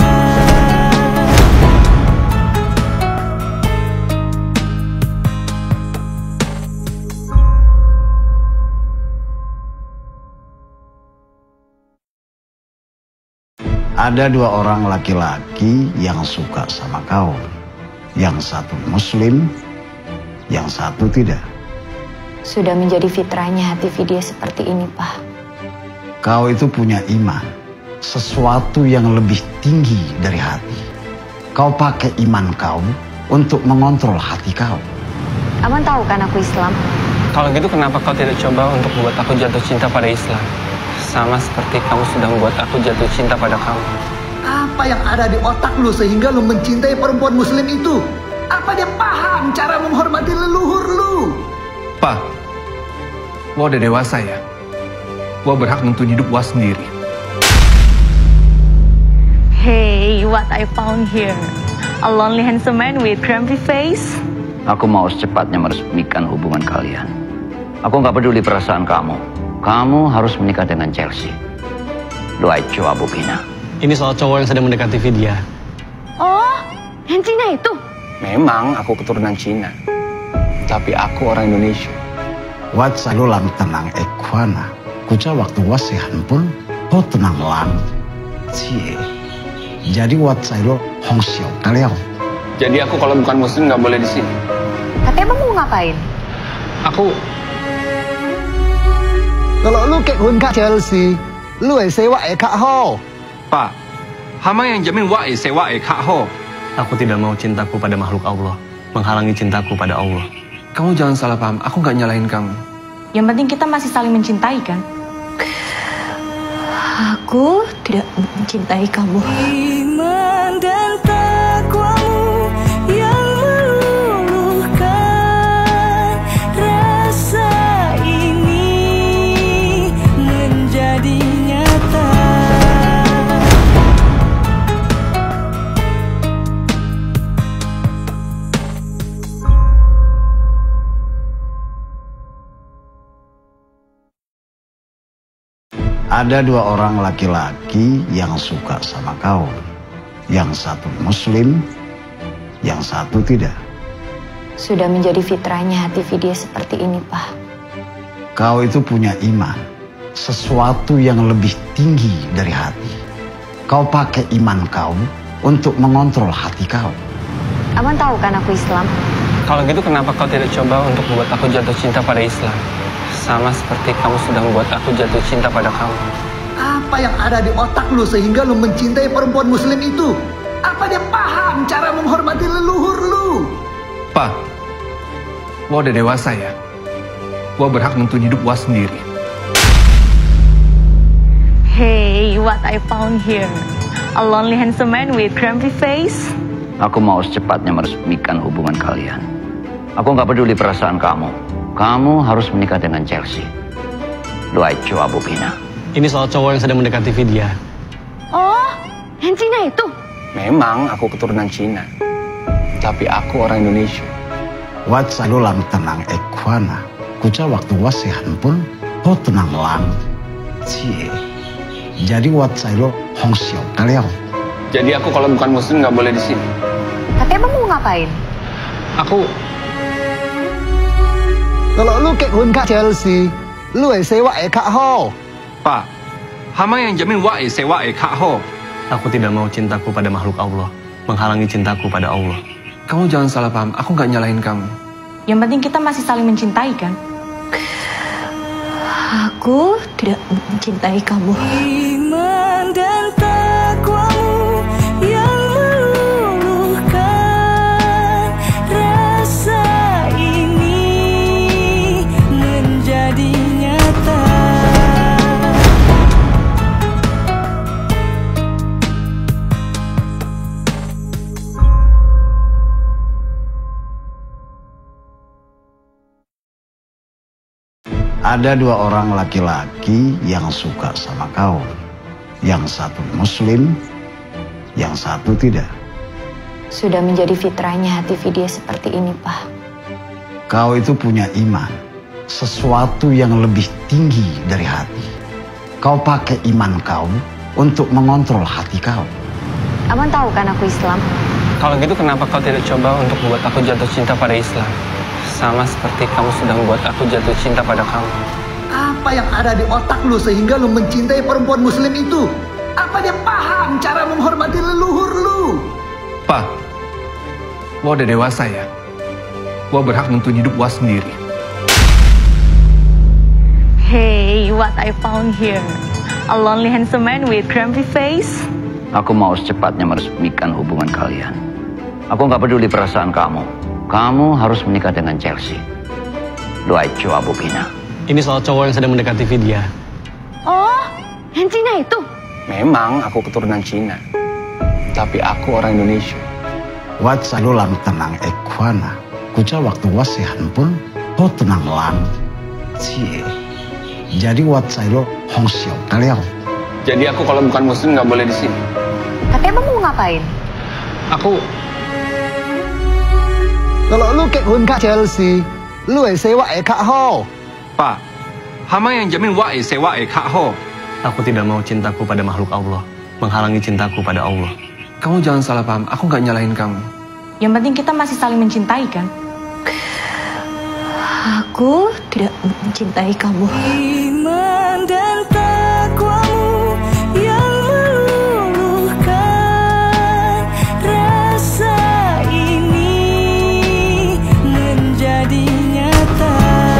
Speaker 1: Ada dua orang laki-laki yang suka sama kau. Yang satu muslim, yang satu tidak.
Speaker 2: Sudah menjadi fitrahnya hati dia seperti ini, Pak.
Speaker 1: Kau itu punya iman, sesuatu yang lebih tinggi dari hati. Kau pakai iman kau untuk mengontrol hati kau.
Speaker 2: Aman tahu kan aku Islam?
Speaker 3: Kalau gitu kenapa kau tidak coba untuk membuat aku jatuh cinta pada Islam? Sama seperti kamu sudah membuat aku jatuh cinta pada kamu.
Speaker 4: Apa yang ada di otak lu sehingga lu mencintai perempuan muslim itu? Apa dia paham cara menghormati leluhur lu?
Speaker 10: Pa, Wah udah dewasa ya. Wah berhak nentuin hidup Wah sendiri.
Speaker 6: Hey, what I found here. A lonely handsome man with grumpy face.
Speaker 7: Aku mau secepatnya meresmikan hubungan kalian. Aku nggak peduli perasaan kamu. Kamu harus menikah dengan Chelsea. Lu Aicho Abu Bina.
Speaker 5: Ini soal cowok yang sedang mendekati Vidya.
Speaker 6: Oh, yang Cina itu?
Speaker 3: Memang aku keturunan Cina. Tapi aku orang Indonesia.
Speaker 1: Wat selalu lang tenang ekwana. Kuca waktu wasihan pun ho tenang lang. Cie. Jadi wat selalu hong xiao kalian.
Speaker 3: Jadi aku kalau bukan muslim nggak boleh di sini.
Speaker 2: Katanya mau ngapain?
Speaker 3: Aku
Speaker 4: Kalau lu kekun kak Chelsea, lu sewa kak ho.
Speaker 10: Pak, hama yang jamin Wah sewa kak ho.
Speaker 5: Aku tidak mau cintaku pada makhluk Allah menghalangi cintaku pada Allah.
Speaker 10: Kamu jangan salah paham, aku nggak nyalahin kamu.
Speaker 6: Yang penting kita masih saling mencintai kan?
Speaker 2: Aku tidak mencintai kamu.
Speaker 8: Iman dan takwamu yang meluluhkan rasa ini menjadi nyata.
Speaker 1: Ada dua orang laki-laki yang suka sama kau. Yang satu muslim, yang satu tidak.
Speaker 2: Sudah menjadi fitrahnya hati dia seperti ini, Pak.
Speaker 1: Kau itu punya iman, sesuatu yang lebih tinggi dari hati. Kau pakai iman kau untuk mengontrol hati kau.
Speaker 2: Aman tahu kan aku Islam?
Speaker 3: Kalau gitu kenapa kau tidak coba untuk membuat aku jatuh cinta pada Islam? Sama seperti kamu sudah membuat aku jatuh cinta pada kamu.
Speaker 4: Apa yang ada di otak lu sehingga lu mencintai perempuan muslim itu? Apa dia paham cara menghormati leluhur lu?
Speaker 10: Pa, Wah udah dewasa ya. Wah berhak nentuin hidup Wah sendiri.
Speaker 6: Hey, what I found here. A lonely handsome man with grumpy face.
Speaker 7: Aku mau secepatnya meresmikan hubungan kalian. Aku nggak peduli perasaan kamu. Kamu harus menikah dengan Chelsea. Doa Abu Bina.
Speaker 5: Ini soal cowok yang sedang mendekati Vidya.
Speaker 6: Oh, yang Cina itu?
Speaker 3: Memang aku keturunan Cina, tapi aku orang Indonesia.
Speaker 1: Wat selalu lang tenang ekwana. Kuca waktu wasihan pun tenang lang. Cie. Jadi wat selalu hong xiao kalian.
Speaker 3: Jadi aku kalau bukan muslim nggak boleh di sini.
Speaker 2: Tapi emang mau ngapain?
Speaker 3: Aku
Speaker 4: Kalau lu kết hôn kak Chelsea, lu sewa kak Ho.
Speaker 10: Pak, hama yang jamin Wah sewa kak Ho.
Speaker 5: Aku tidak mau cintaku pada makhluk Allah menghalangi cintaku pada Allah.
Speaker 10: Kamu jangan salah paham, aku nggak nyalahin kamu.
Speaker 6: Yang penting kita masih saling mencintai kan?
Speaker 2: Aku tidak mencintai kamu.
Speaker 8: Iman dan takwamu yang meluluhkan rasa ini menjadi nyata.
Speaker 1: Ada dua orang laki-laki yang suka sama kau. Yang satu muslim, yang satu tidak.
Speaker 2: Sudah menjadi fitrahnya hati Vidya seperti ini, Pak.
Speaker 1: Kau itu punya iman, sesuatu yang lebih tinggi dari hati. Kau pakai iman kau untuk mengontrol hati kau.
Speaker 2: Aman tahu kan aku Islam?
Speaker 3: Kalau gitu kenapa kau tidak coba untuk membuat aku jatuh cinta pada Islam? Sama seperti kamu sudah membuat aku jatuh cinta pada kamu.
Speaker 4: Apa yang ada di otak lu sehingga lu mencintai perempuan muslim itu? Apa dia paham cara menghormati leluhur lu?
Speaker 10: Pa, Wah udah dewasa ya. Wah berhak nentuin hidup Wah sendiri.
Speaker 6: Hey, what I found here. A lonely handsome man with grumpy face.
Speaker 7: Aku mau secepatnya meresmikan hubungan kalian. Aku nggak peduli perasaan kamu. Kamu harus menikah dengan Chelsea. Doa Abu Bina.
Speaker 5: Ini soal cowok yang sedang mendekati Vidya.
Speaker 6: Oh, yang Cina itu?
Speaker 3: Memang aku keturunan Cina, tapi aku orang Indonesia.
Speaker 1: Wat selalu lang tenang ekwana. Kuca waktu wasihan pun tenang lang. Cie. Jadi wat selalu hong xiao kalian.
Speaker 3: Jadi aku kalau bukan muslim nggak boleh di sini.
Speaker 2: Tapi emang mau ngapain?
Speaker 10: Aku
Speaker 4: Kalau lu kết hôn kak Chelsea, lu sewa kak Ho.
Speaker 10: Pak, hama yang jamin Wah sewa kak Ho.
Speaker 5: Aku tidak mau cintaku pada makhluk Allah menghalangi cintaku pada Allah.
Speaker 10: Kamu jangan salah paham, aku nggak nyalahin kamu.
Speaker 6: Yang penting kita masih saling mencintai kan?
Speaker 2: Aku tidak mencintai kamu.
Speaker 8: Iman dan takwamu yang meluluhkan rasa ini menjadi nyata.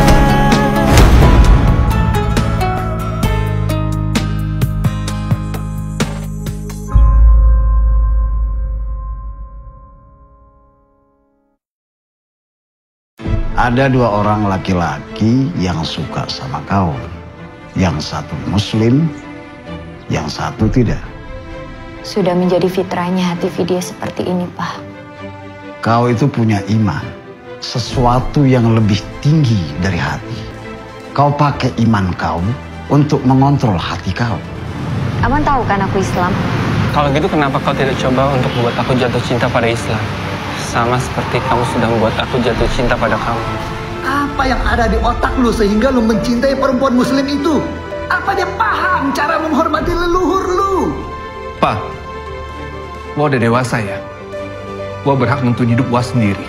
Speaker 1: Ada dua orang laki-laki yang suka sama kau. Yang satu muslim, yang satu tidak.
Speaker 2: Sudah menjadi fitrahnya hati Vidya seperti ini, Pak.
Speaker 1: Kau itu punya iman, sesuatu yang lebih tinggi dari hati. Kau pakai iman kau untuk mengontrol hati kau.
Speaker 2: Aman tahu kan aku Islam?
Speaker 3: Kalau gitu kenapa kau tidak coba untuk membuat aku jatuh cinta pada Islam? Sama seperti kamu sudah membuat aku jatuh cinta pada kamu.
Speaker 4: Apa yang ada di otak lu sehingga lu mencintai perempuan muslim itu? Apa dia paham cara menghormati leluhur lu?
Speaker 10: Pa, Wah udah dewasa ya. Wah berhak nentuin hidup Wah sendiri.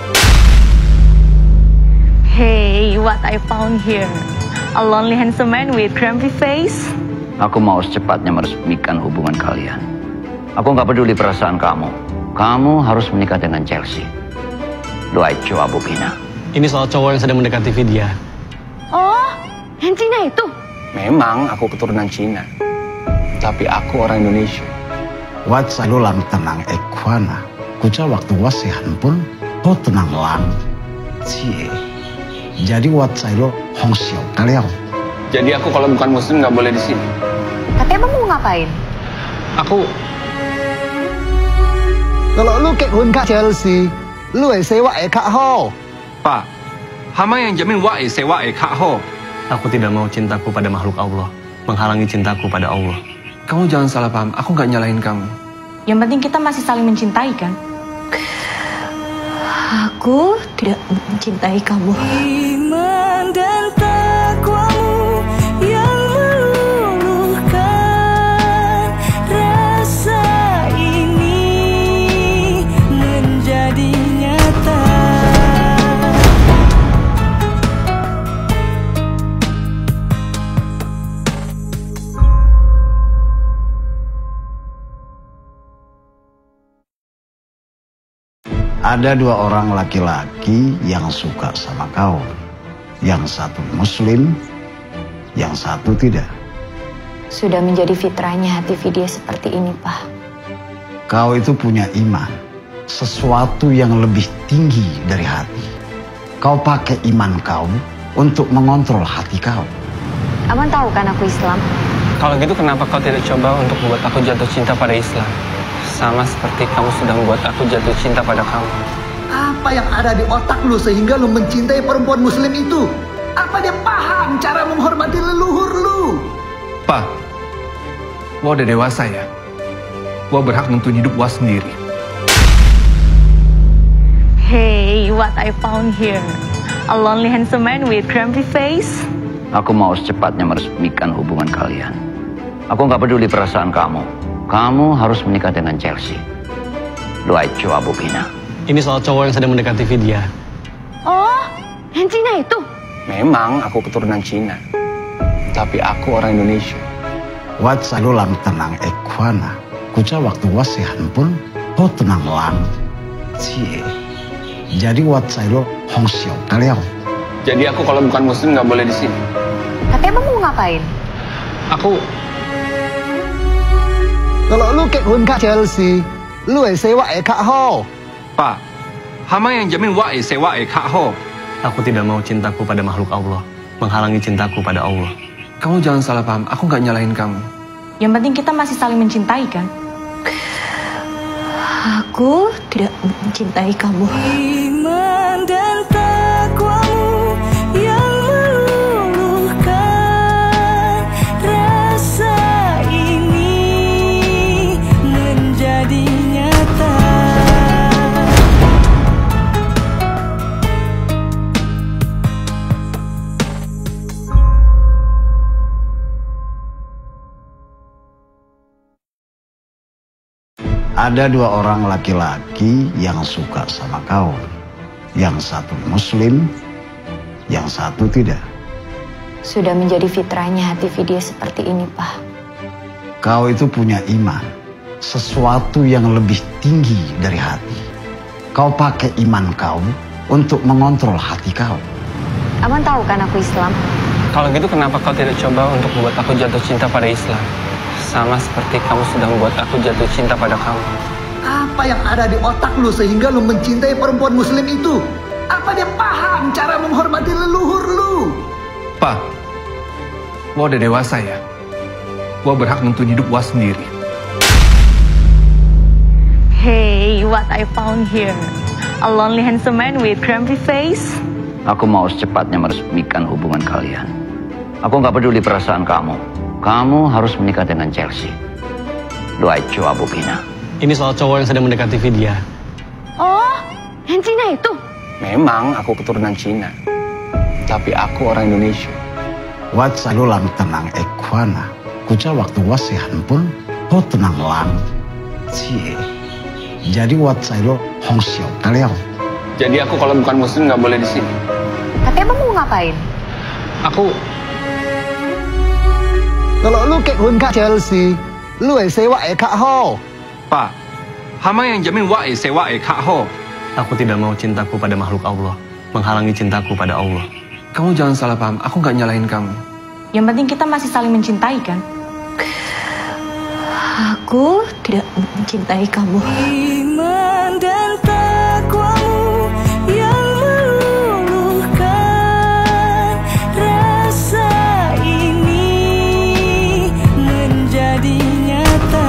Speaker 6: Hey, what I found here. A lonely handsome man with grumpy face.
Speaker 7: Aku mau secepatnya meresmikan hubungan kalian. Aku nggak peduli perasaan kamu. Kamu harus menikah dengan Chelsea. Doa Abu Bina.
Speaker 5: Ini soal cowok yang sedang mendekati Vidya.
Speaker 6: Oh, yang Cina itu?
Speaker 3: Memang aku keturunan Cina, tapi aku orang Indonesia.
Speaker 1: Wat sailu lam tenang ekwana. Kuca waktu wasihan pun ho tenang lang. Cie. Jadi wat sailu hong xiao kalian.
Speaker 3: Jadi aku kalau bukan muslim nggak boleh di sini.
Speaker 2: Tapi emang mau ngapain?
Speaker 3: Aku
Speaker 4: Kalau lu kekun kak Chelsea, lu sewa kak Ho.
Speaker 3: Pak, hama yang jamin wae sewa kak Ho.
Speaker 5: Aku tidak mau cintaku pada makhluk Allah menghalangi cintaku pada Allah.
Speaker 3: Kamu jangan salah paham, aku nggak nyalahin kamu.
Speaker 6: Yang penting kita masih saling mencintai kan? Aku tidak mencintai kamu.
Speaker 8: Iman dan takwamu yang meluluhkan rasa ini menjadi nyata.
Speaker 1: Ada dua orang laki-laki yang suka sama kau. Yang satu muslim, yang satu tidak.
Speaker 2: Sudah menjadi fitrahnya hati Vidya seperti ini, Pak.
Speaker 1: Kau itu punya iman, sesuatu yang lebih tinggi dari hati. Kau pakai iman kau untuk mengontrol hati kau.
Speaker 2: Aman tahu kan aku Islam?
Speaker 3: Kalau gitu kenapa kau tidak coba untuk membuat aku jatuh cinta pada Islam? Sama seperti kamu sudah membuat aku jatuh cinta pada kamu.
Speaker 4: Apa yang ada di otak lu sehingga lu mencintai perempuan muslim itu? Apa dia paham cara menghormati leluhur lu?
Speaker 10: Pak, Wah udah dewasa ya. Wah berhak nentuin hidup Wah sendiri.
Speaker 6: Hey, what I found here. A lonely handsome man with grumpy face.
Speaker 7: Aku mau secepatnya meresmikan hubungan kalian. Aku nggak peduli perasaan kamu. Kamu harus menikah dengan Chelsea. Luai Chua Bukina.
Speaker 5: Ini soal cowok yang sedang mendekati Vidya.
Speaker 6: Oh, yang Cina itu?
Speaker 3: Memang aku keturunan Cina. Tapi aku orang Indonesia.
Speaker 1: Wat selalu lang tenang ekwana. Kuca waktu wasihan pun ho tenang lang. Cie. Jadi wat selalu hong xiao kalian.
Speaker 3: Jadi aku kalau bukan muslim nggak boleh di sini.
Speaker 2: Tapi emang mau ngapain?
Speaker 3: Aku
Speaker 4: Kalau lu kekun kak Chelsea, lu sewa kak Ho.
Speaker 3: Pak, hama yang jamin wae sewa kak Ho.
Speaker 5: Aku tidak mau cintaku pada makhluk Allah menghalangi cintaku pada Allah.
Speaker 3: Kamu jangan salah paham, aku nggak nyalahin kamu.
Speaker 6: Yang penting kita masih saling mencintai kan? Aku tidak mencintai kamu.
Speaker 8: Iman dan takwamu yang meluluhkan rasa ini menjadi nyata.
Speaker 1: Ada dua orang laki-laki yang suka sama kau. Yang satu muslim, yang satu tidak.
Speaker 2: Sudah menjadi fitrahnya hati Vidya seperti ini, Pak.
Speaker 1: Kau itu punya iman, sesuatu yang lebih tinggi dari hati. Kau pakai iman kau untuk mengontrol hati kau.
Speaker 2: Aman tahu kan aku Islam?
Speaker 3: Kalau gitu kenapa kau tidak coba untuk membuat aku jatuh cinta pada Islam? Sama seperti kamu sudah membuat aku jatuh cinta pada kamu.
Speaker 4: Apa yang ada di otak lu sehingga lu mencintai perempuan muslim itu? Apa dia paham cara menghormati leluhur lu?
Speaker 10: Pak, Wah udah dewasa ya. Wah berhak nentuin hidup Wah sendiri.
Speaker 6: Hey, what I found here. A lonely handsome man with grumpy face.
Speaker 7: Aku mau secepatnya meresmikan hubungan kalian. Aku nggak peduli perasaan kamu. Kamu harus menikah dengan Chelsea. Luai Chua Bukina.
Speaker 5: Ini soal cowok yang sedang mendekati Vidya.
Speaker 6: Oh, yang Cina itu?
Speaker 3: Memang aku keturunan Cina. Tapi aku orang Indonesia.
Speaker 1: Wat selalu lang tenang ekwana. Kuca waktu wasihan pun ho tenang lang. Cie. Jadi wat selalu hong xiao kalian.
Speaker 3: Jadi aku kalau bukan muslim nggak boleh di sini.
Speaker 2: Tapi emang mau ngapain?
Speaker 3: Aku
Speaker 4: Kalau lu kekun kak Chelsea, lu sewa kak Ho.
Speaker 3: Pak, hama yang jamin wae sewa kak Ho.
Speaker 5: Aku tidak mau cintaku pada makhluk Allah menghalangi cintaku pada Allah.
Speaker 3: Kamu jangan salah paham, aku nggak nyalahin kamu.
Speaker 6: Yang penting kita masih saling mencintai kan?
Speaker 2: Aku tidak mencintai kamu.
Speaker 8: Iman dan takwamu yang meluluhkan rasa ini menjadi nyata.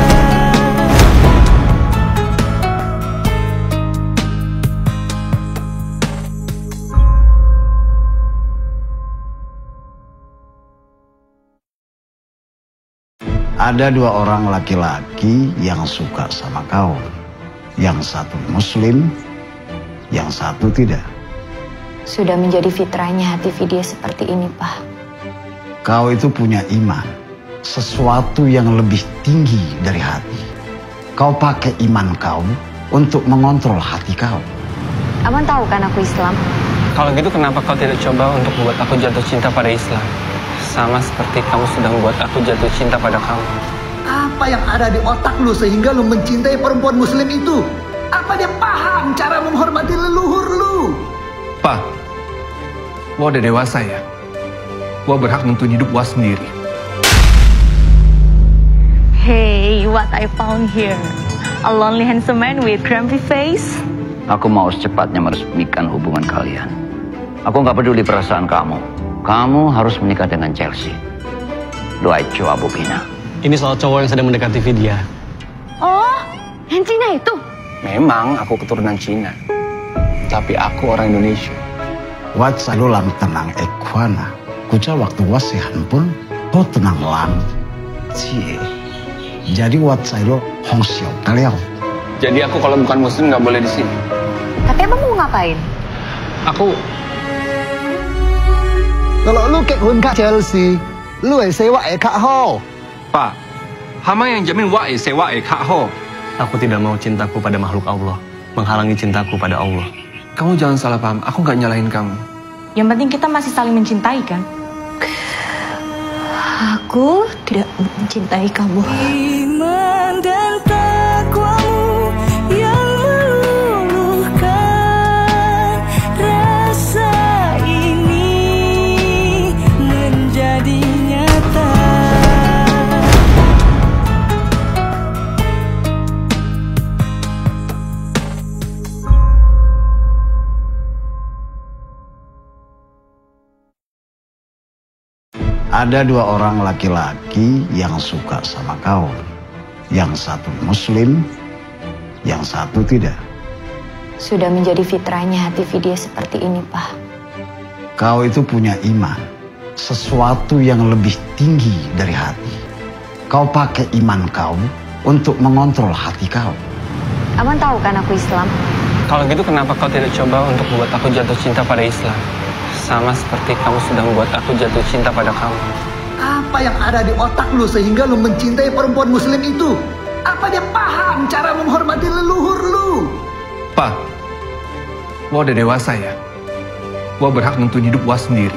Speaker 1: Ada dua orang laki-laki yang suka sama kau. Yang satu muslim, yang satu tidak.
Speaker 2: Sudah menjadi fitrahnya hati Vidya seperti ini, Pak.
Speaker 1: Kau itu punya iman, sesuatu yang lebih tinggi dari hati. Kau pakai iman kau untuk mengontrol hati kau.
Speaker 2: Abang tahu kan aku Islam?
Speaker 3: Kalau gitu kenapa kau tidak coba untuk membuat aku jatuh cinta pada Islam? Sama seperti kamu sudah membuat aku jatuh cinta pada kamu.
Speaker 4: Apa yang ada di otak lu sehingga lu mencintai perempuan muslim itu? Apa dia paham cara menghormati leluhur lu?
Speaker 10: Pa, Wah udah dewasa ya. Wah berhak nentuin hidup Wah sendiri.
Speaker 6: Hey, what I found here. A lonely handsome man with grumpy face.
Speaker 7: Aku mau secepatnya meresmikan hubungan kalian. Aku nggak peduli perasaan kamu. Kamu harus menikah dengan Chelsea. Lu Aicho Abu Bina.
Speaker 5: Ini soal cowok yang sedang mendekati Vidya.
Speaker 6: Oh, yang Cina itu?
Speaker 3: Memang aku keturunan Cina. Tapi aku orang Indonesia.
Speaker 1: Wat selalu lam tenang ekwana. Kuca waktu wasihan pun ho tenang lang. Cie. Jadi wat selalu hong xiao kalian.
Speaker 3: Jadi aku kalau bukan muslim nggak boleh di sini.
Speaker 2: Tapi abang mau ngapain?
Speaker 3: Aku
Speaker 4: Kalau lu kekun kak Chelsea, lu sewa kak Ho.
Speaker 10: Pak, hama yang jamin Wah sewa kak Ho.
Speaker 5: Aku tidak mau cintaku pada makhluk Allah menghalangi cintaku pada Allah.
Speaker 3: Kamu jangan salah paham, aku nggak nyalahin kamu.
Speaker 6: Yang penting kita masih saling mencintai kan?
Speaker 2: Aku tidak mencintai kamu.
Speaker 8: Iman dan takwamu yang meluluhkan rasa ini menjadi nyata.
Speaker 1: Ada dua orang laki-laki yang suka sama kau. Yang satu muslim, yang satu tidak.
Speaker 2: Sudah menjadi fitrahnya hati Vidya seperti ini, Pak.
Speaker 1: Kau itu punya iman, sesuatu yang lebih tinggi dari hati. Kau pakai iman kau untuk mengontrol hati kau.
Speaker 2: Abang tahu kan aku Islam?
Speaker 3: Kalau gitu kenapa kau tidak coba untuk membuat aku jatuh cinta pada Islam? Sama seperti kamu sudah membuat aku jatuh cinta pada kamu.
Speaker 4: Apa yang ada di otak lu sehingga lu mencintai perempuan muslim itu? Apa dia paham cara menghormati leluhur lu?
Speaker 10: Pa, Wah udah dewasa ya. Wah berhak nentuin hidup Wah sendiri.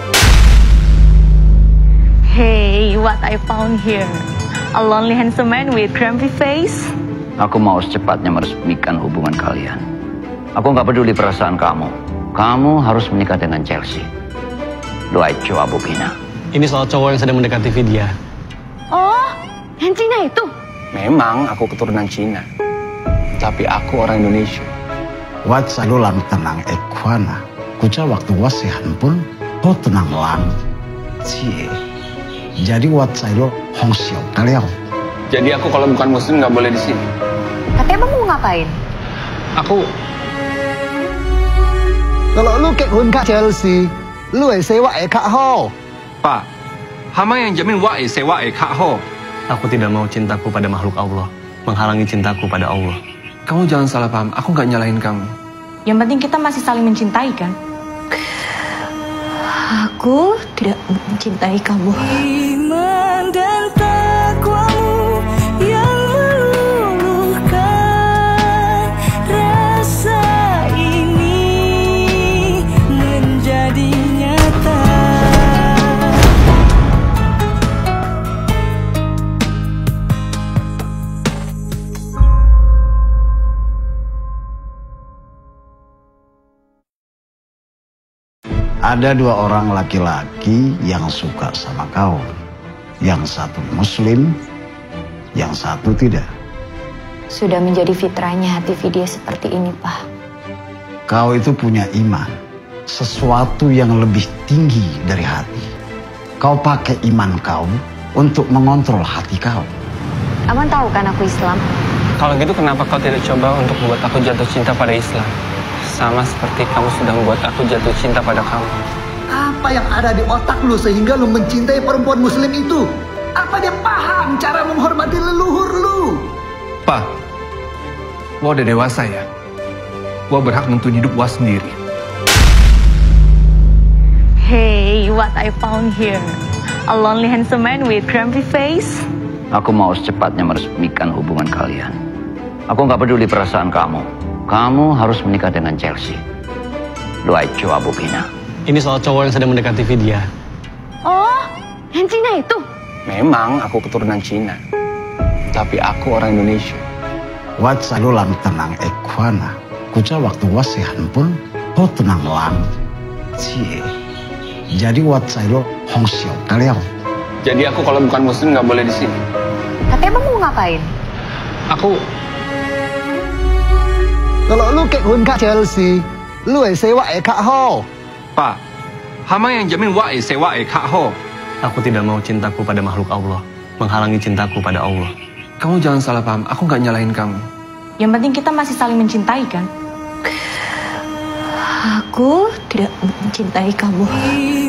Speaker 6: Hey, what I found here. A lonely handsome man with grumpy face.
Speaker 7: Aku mau secepatnya meresmikan hubungan kalian. Aku nggak peduli perasaan kamu. Kamu harus menikah dengan Chelsea. Lu Aicho Abu Bina.
Speaker 5: Ini soal cowok yang sedang mendekati Vidya.
Speaker 6: Oh, yang Cina itu?
Speaker 3: Memang aku keturunan Cina. Tapi aku orang Indonesia.
Speaker 1: Wat selalu lam tenang ekwana. Kuca waktu wasihan pun ho tenang lang. Cie. Jadi wat selalu hong xiao kalian.
Speaker 3: Jadi aku kalau bukan muslim nggak boleh di sini.
Speaker 2: Tapi abang mau ngapain?
Speaker 3: Aku
Speaker 4: Kalau lu kekun kak Chelsea, lu sewa kak Ho.
Speaker 10: Pak, hama yang jamin Wah sewa kak Ho.
Speaker 5: Aku tidak mau cintaku pada makhluk Allah menghalangi cintaku pada Allah.
Speaker 3: Kamu jangan salah paham, aku nggak nyalahin kamu.
Speaker 6: Yang penting kita masih saling mencintai kan?
Speaker 2: Aku tidak mencintai kamu.
Speaker 8: Iman dan takwamu yang meluluhkan rasa ini menjadi nyata.
Speaker 1: Ada dua orang laki-laki yang suka sama kau. Yang satu muslim, yang satu tidak.
Speaker 2: Sudah menjadi fitrahnya hati Vidya seperti ini, Pak.
Speaker 1: Kau itu punya iman, sesuatu yang lebih tinggi dari hati. Kau pakai iman kau untuk mengontrol hati kau.
Speaker 2: Aman tahu kan aku Islam?
Speaker 3: Kalau gitu kenapa kau tidak coba untuk membuat aku jatuh cinta pada Islam? Sama seperti kamu sudah membuat aku jatuh cinta pada kamu.
Speaker 4: Apa yang ada di otak lu sehingga lu mencintai perempuan muslim itu? Apa dia paham cara menghormati leluhur lu?
Speaker 10: Pa, Wah udah dewasa ya. Wah berhak nentuin hidup Wah sendiri.
Speaker 6: Hey, what I found here. A lonely handsome man with grumpy face.
Speaker 7: Aku mau secepatnya meresmikan hubungan kalian. Aku nggak peduli perasaan kamu. Kamu harus menikah dengan Chelsea. Luaicho Abu Bina.
Speaker 5: Ini soal cowok yang sedang mendekati Vidya.
Speaker 6: Oh, yang Cina itu?
Speaker 3: Memang aku keturunan Cina. Tapi aku orang Indonesia.
Speaker 1: Wat selalu lang tenang ekwana. Kuca waktu wasihan pun ho tenang lang. Cie. Jadi wat selalu hong xiao kalian.
Speaker 3: Jadi aku kalau bukan muslim nggak boleh di sini.
Speaker 2: Tapi emang mau ngapain?
Speaker 3: Aku
Speaker 4: Kalau lu kehun kak Chelsea, lu sewa kak ho.
Speaker 10: Pak, hama yang jamin Wah sewa kak ho.
Speaker 5: Aku tidak mau cintaku pada makhluk Allah menghalangi cintaku pada Allah.
Speaker 10: Kamu jangan salah paham, aku nggak nyalahin kamu.
Speaker 6: Yang penting kita masih saling mencintai kan?
Speaker 2: Aku tidak mencintai kamu.